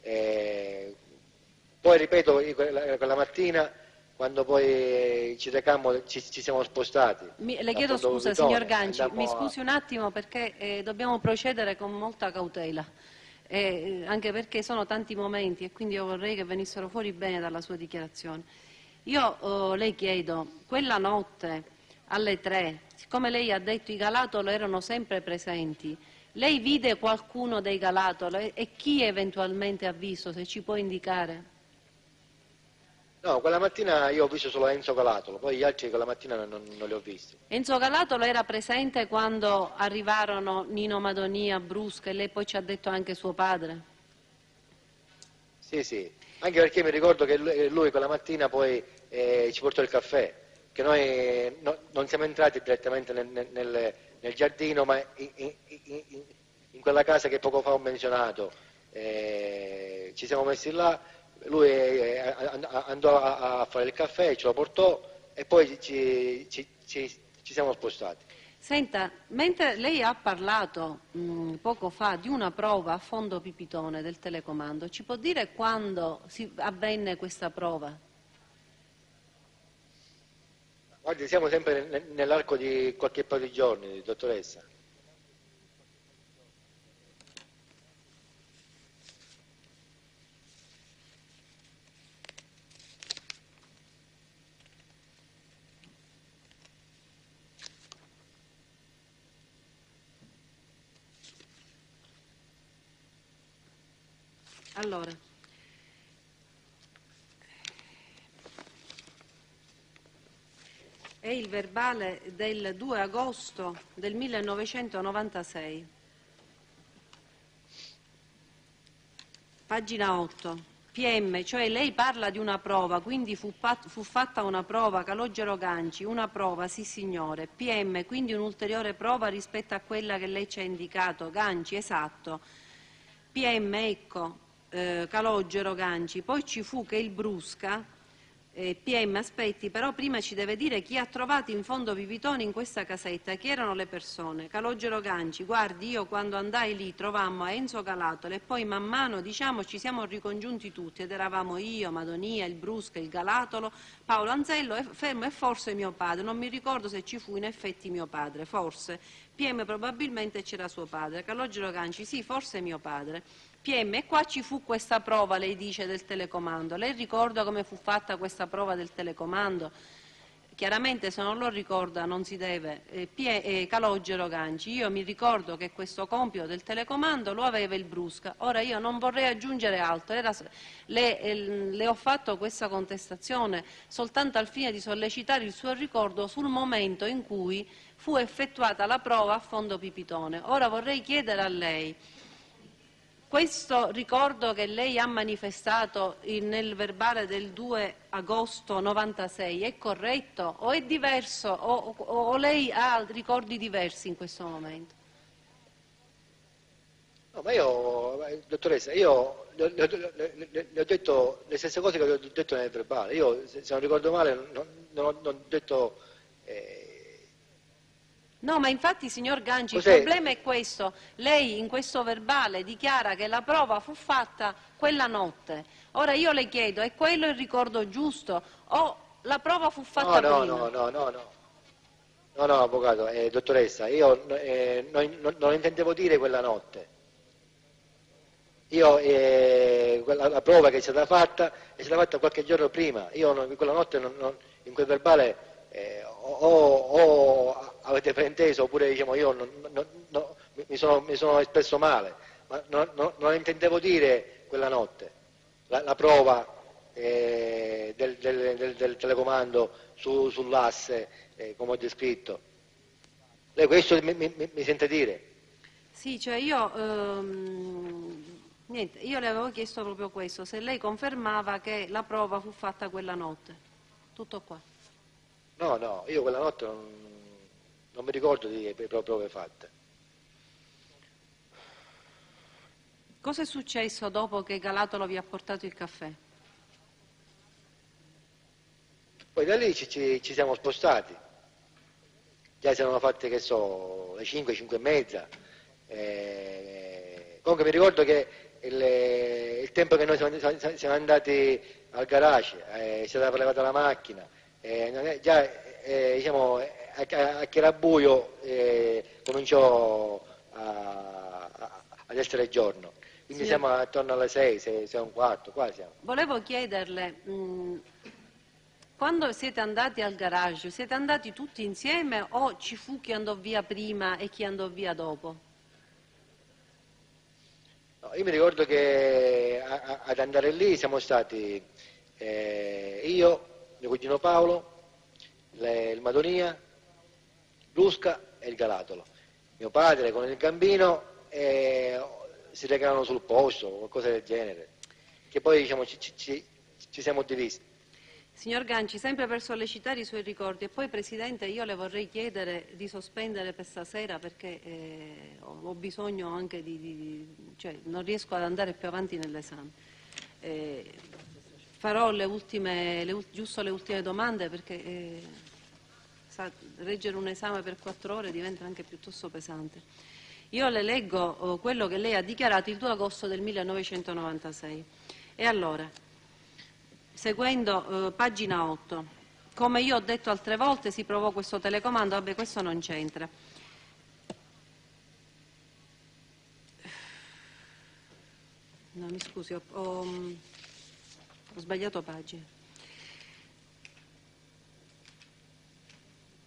Poi ripeto, quella mattina, quando poi ci recammo, ci siamo spostati. Le chiedo scusa, signor Ganci, mi scusi un attimo perché dobbiamo procedere con molta cautela. Anche perché sono tanti momenti e quindi io vorrei che venissero fuori bene dalla sua dichiarazione. Io le chiedo, quella notte alle 3, siccome lei ha detto i Galatolo erano sempre presenti, lei vide qualcuno dei Galatolo e chi eventualmente ha visto, se ci può indicare? No, quella mattina io ho visto solo Enzo Galatolo, poi gli altri quella mattina non li ho visti. Enzo Galatolo era presente quando arrivarono Nino Madonia, Brusca e lei poi ci ha detto anche suo padre? Sì, sì, anche perché mi ricordo che lui quella mattina poi ci portò il caffè, che noi non siamo entrati direttamente nel giardino, ma in quella casa che poco fa ho menzionato, ci siamo messi là. Lui andò a fare il caffè, ce lo portò e poi ci siamo spostati. Senta, mentre lei ha parlato poco fa di una prova a Fondo Pipitone del telecomando, ci può dire quando avvenne questa prova? Guardi, siamo sempre nell'arco di qualche paio di giorni, dottoressa. Allora, è il verbale del 2 agosto del 1996, pagina 8. PM, cioè lei parla di una prova, quindi fu fatta una prova, Calogero Ganci, una prova, sì signore. PM, quindi un'ulteriore prova rispetto a quella che lei ci ha indicato, Ganci, esatto. PM, ecco, Calogero Ganci, poi ci fu che il Brusca, PM, aspetti, però prima ci deve dire chi ha trovato in fondo Pipitone in questa casetta, chi erano le persone. Calogero Ganci, guardi, io quando andai lì trovammo a Enzo Galatolo e poi man mano, diciamo, ci siamo ricongiunti tutti ed eravamo io, Madonia, il Brusca, il Galatolo, Paolo Anzello Fermo e forse mio padre, non mi ricordo se ci fu in effetti mio padre, forse. PM probabilmente c'era suo padre. Calogero Ganci, sì, forse mio padre. PM, e qua ci fu questa prova, lei dice, del telecomando. Lei ricorda come fu fatta questa prova del telecomando? Chiaramente se non lo ricorda non si deve. Calogero Ganci, io mi ricordo che questo compito del telecomando lo aveva il Brusca. Ora io non vorrei aggiungere altro, le ho fatto questa contestazione soltanto al fine di sollecitare il suo ricordo sul momento in cui fu effettuata la prova a fondo Pipitone. Ora vorrei chiedere a lei, questo ricordo che lei ha manifestato nel verbale del 2 agosto 96 è corretto o è diverso o lei ha ricordi diversi in questo momento? No, ma io, dottoressa, io le ho detto le stesse cose che le ho detto nel verbale. Io, se non ricordo male, non ho detto... No, ma infatti, signor Ganci, Cos'è? il problema è questo. Lei in questo verbale dichiara che la prova fu fatta quella notte. Ora io le chiedo, è quello il ricordo giusto o la prova fu fatta prima? No, avvocato, dottoressa, io non intendevo dire quella notte. Io, la prova che è stata fatta qualche giorno prima. Io quella notte in quel verbale avete frainteso oppure diciamo io mi sono espresso male, ma non intendevo dire quella notte la prova del telecomando sull'asse come ho descritto. Lei questo mi sente dire? Sì, cioè niente, io le avevo chiesto proprio questo, se lei confermava che la prova fu fatta quella notte. Tutto qua. No, io quella notte non mi ricordo di prove fatte. Cosa è successo dopo che Galatolo vi ha portato il caffè? Poi da lì ci siamo spostati. Già si erano fatte, che so, le 5, 5 e mezza. Comunque mi ricordo che il tempo che noi siamo andati al garage, è stata prelevata la macchina, già diciamo, a che era buio cominciò ad essere giorno, quindi siamo attorno alle 6, 6 e un quarto, qua siamo. Volevo chiederle, quando siete andati al garage, siete andati tutti insieme o ci fu chi andò via prima e chi andò via dopo? No, io mi ricordo che ad andare lì siamo stati io, mio cugino Paolo, il Madonia, il Brusca e il Galatolo. Mio padre con il Gambino si recarono sul posto o qualcosa del genere, che poi diciamo ci siamo divisi. Signor Ganci, sempre per sollecitare i suoi ricordi, e poi Presidente io le vorrei chiedere di sospendere per stasera perché ho bisogno anche cioè non riesco ad andare più avanti nell'esame. Farò giusto le ultime domande perché reggere un esame per 4 ore diventa anche piuttosto pesante. Io le leggo quello che lei ha dichiarato il 2 agosto del 1996. E allora, seguendo pagina 8, come io ho detto altre volte si provò questo telecomando, vabbè questo non c'entra. No, mi scusi, ho sbagliato pagina.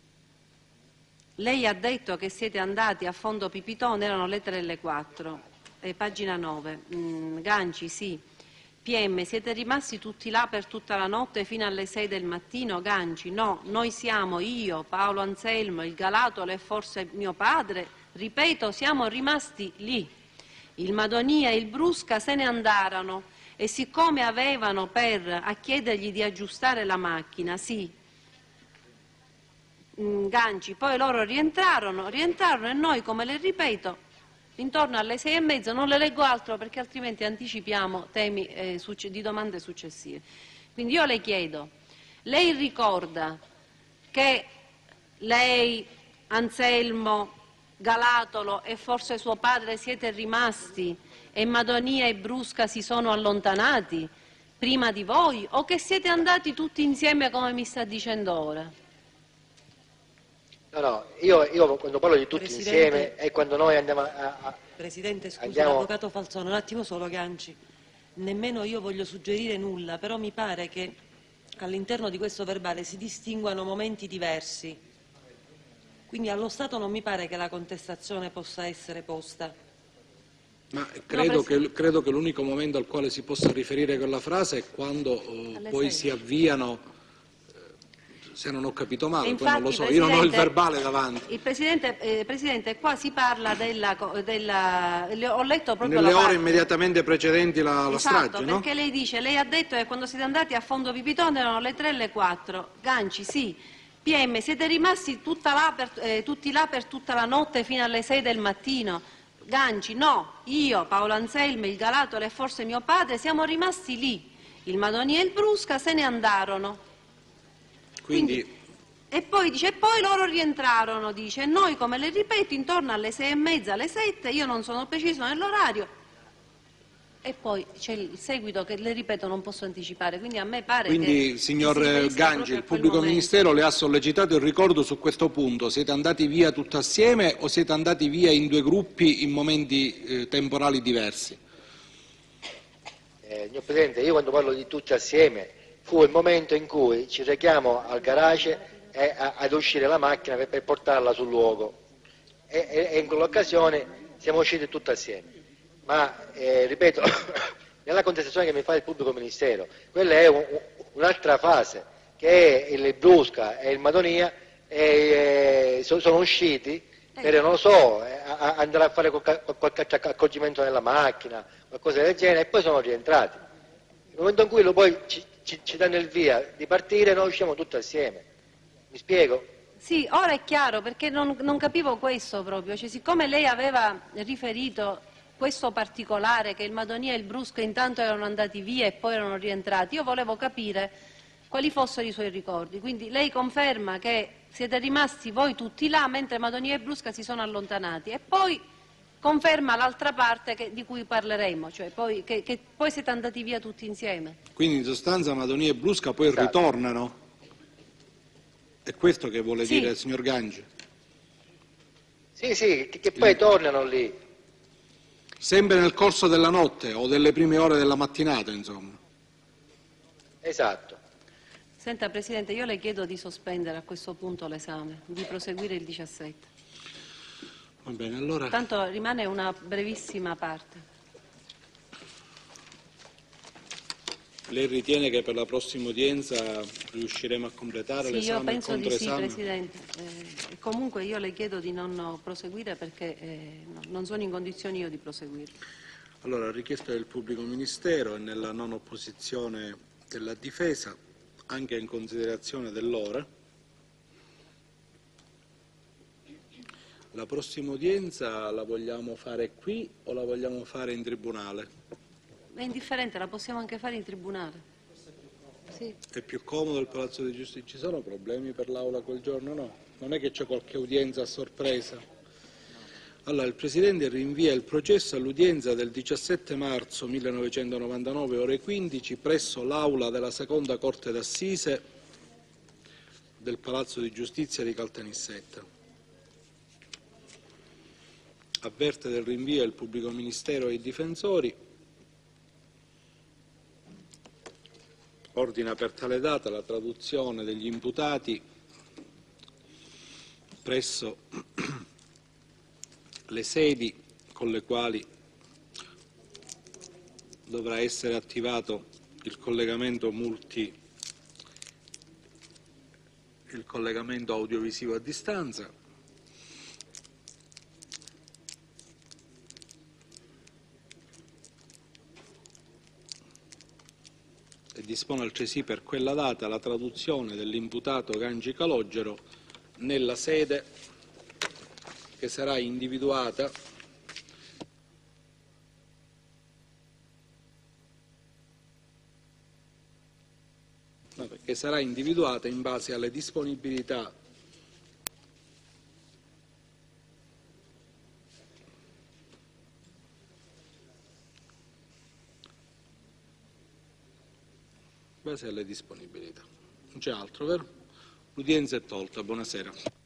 Lei ha detto che siete andati a fondo Pipitone, erano le 3 e le 4. pagina 9, Ganci, sì. PM, siete rimasti tutti là per tutta la notte fino alle 6 del mattino? Ganci, no, noi siamo io, Paolo Anselmo, il Galatolo e forse mio padre, ripeto, siamo rimasti lì. Il Madonia e il Brusca se ne andarono e siccome avevano a chiedergli di aggiustare la macchina, sì, Ganci, poi loro rientrarono e noi, come le ripeto, intorno alle 6:30, non le leggo altro perché altrimenti anticipiamo temi di domande successive. Quindi io le chiedo, lei ricorda che lei, Anselmo, Galatolo e forse suo padre siete rimasti e Madonia e Brusca si sono allontanati prima di voi o che siete andati tutti insieme come mi sta dicendo ora? No, io quando parlo di tutti Presidente, insieme è quando noi andiamo Presidente, scusi, andiamo... l'avvocato Falzone, un attimo solo, Ganci. Nemmeno io voglio suggerire nulla, però mi pare che all'interno di questo verbale si distinguano momenti diversi. Quindi allo Stato non mi pare che la contestazione possa essere posta. Ma credo che l'unico momento al quale si possa riferire quella frase è quando poi si avviano, se non ho capito male, Infatti, poi non lo so, io non ho il verbale davanti. Il Presidente, qua si parla ho letto proprio Nelle la ore parte. immediatamente precedenti la Esatto, strage, no? perché lei dice, lei ha detto che quando siete andati a Fondo Pipitone erano le 3 e le 4. Ganci, sì. PM, siete rimasti tutti là per tutta la notte fino alle 6 del mattino? Ganci, no. Io, Paolo Anselmo, il Galatolo e forse mio padre siamo rimasti lì. Il Madonia e il Brusca se ne andarono. Quindi E poi dice, e poi loro rientrarono, dice, e noi, come le ripeto, intorno alle 6:30, alle 7, io non sono preciso nell'orario, e poi c'è il seguito che, le ripeto, non posso anticipare, quindi a me pare Quindi, che signor si riferisca Ganci, proprio il a quel pubblico momento. ministero le ha sollecitato il ricordo su questo punto. Siete andati via tutti assieme o siete andati via in due gruppi in momenti temporali diversi? Signor Presidente, io quando parlo di tutti assieme fu il momento in cui ci rechiamo al garage ad uscire la macchina per portarla sul luogo e in quell'occasione siamo usciti tutti assieme. Ma ripeto, nella contestazione che mi fa il pubblico ministero, quella è un'altra fase, che è il Brusca e il Madonia sono usciti per, non lo so, andare a fare qualche accorgimento nella macchina, qualcosa del genere, e poi sono rientrati. Nel momento in cui poi ci danno il via di partire, noi usciamo tutti assieme. Mi spiego? Sì, ora è chiaro, perché non capivo questo proprio, cioè, siccome lei aveva riferito questo particolare, che il Madonia e il Brusca intanto erano andati via e poi erano rientrati, io volevo capire quali fossero i suoi ricordi. Quindi lei conferma che siete rimasti voi tutti là mentre Madonia e Brusca si sono allontanati, e poi conferma l'altra parte di cui parleremo, cioè che poi siete andati via tutti insieme. Quindi in sostanza Madonia e Brusca poi Esatto. ritornano? È questo che vuole Sì. dire il signor Ganci? Sì, che poi tornano lì. Sempre nel corso della notte o delle prime ore della mattinata, insomma. Esatto. Senta Presidente, io le chiedo di sospendere a questo punto l'esame, di proseguire il 17. Va bene, allora... Tanto rimane una brevissima parte. Lei ritiene che per la prossima udienza riusciremo a completare Sì, l'esame, io penso il di sì, controesame? Presidente. Comunque io le chiedo di non proseguire perché non sono in condizioni io di proseguire. Allora, richiesta del pubblico ministero e nella non opposizione della difesa, anche in considerazione dell'ora. La prossima udienza la vogliamo fare qui o la vogliamo fare in tribunale? È indifferente, la possiamo anche fare in tribunale. Sì. È più comodo il Palazzo di Giustizia? Ci sono problemi per l'Aula quel giorno? No? Non è che c'è qualche udienza a sorpresa? Allora, il Presidente rinvia il processo all'udienza del 17 marzo 1999, ore 15, presso l'Aula della Seconda Corte d'Assise del Palazzo di Giustizia di Caltanissetta. Avverte del rinvio il Pubblico Ministero e i difensori. Ordina per tale data la traduzione degli imputati presso le sedi con le quali dovrà essere attivato il collegamento audiovisivo a distanza. E dispone altresì per quella data la traduzione dell'imputato Ganci Calogero nella sede che sarà individuata in base alle disponibilità Non c'è altro, vero? L'udienza è tolta, buonasera.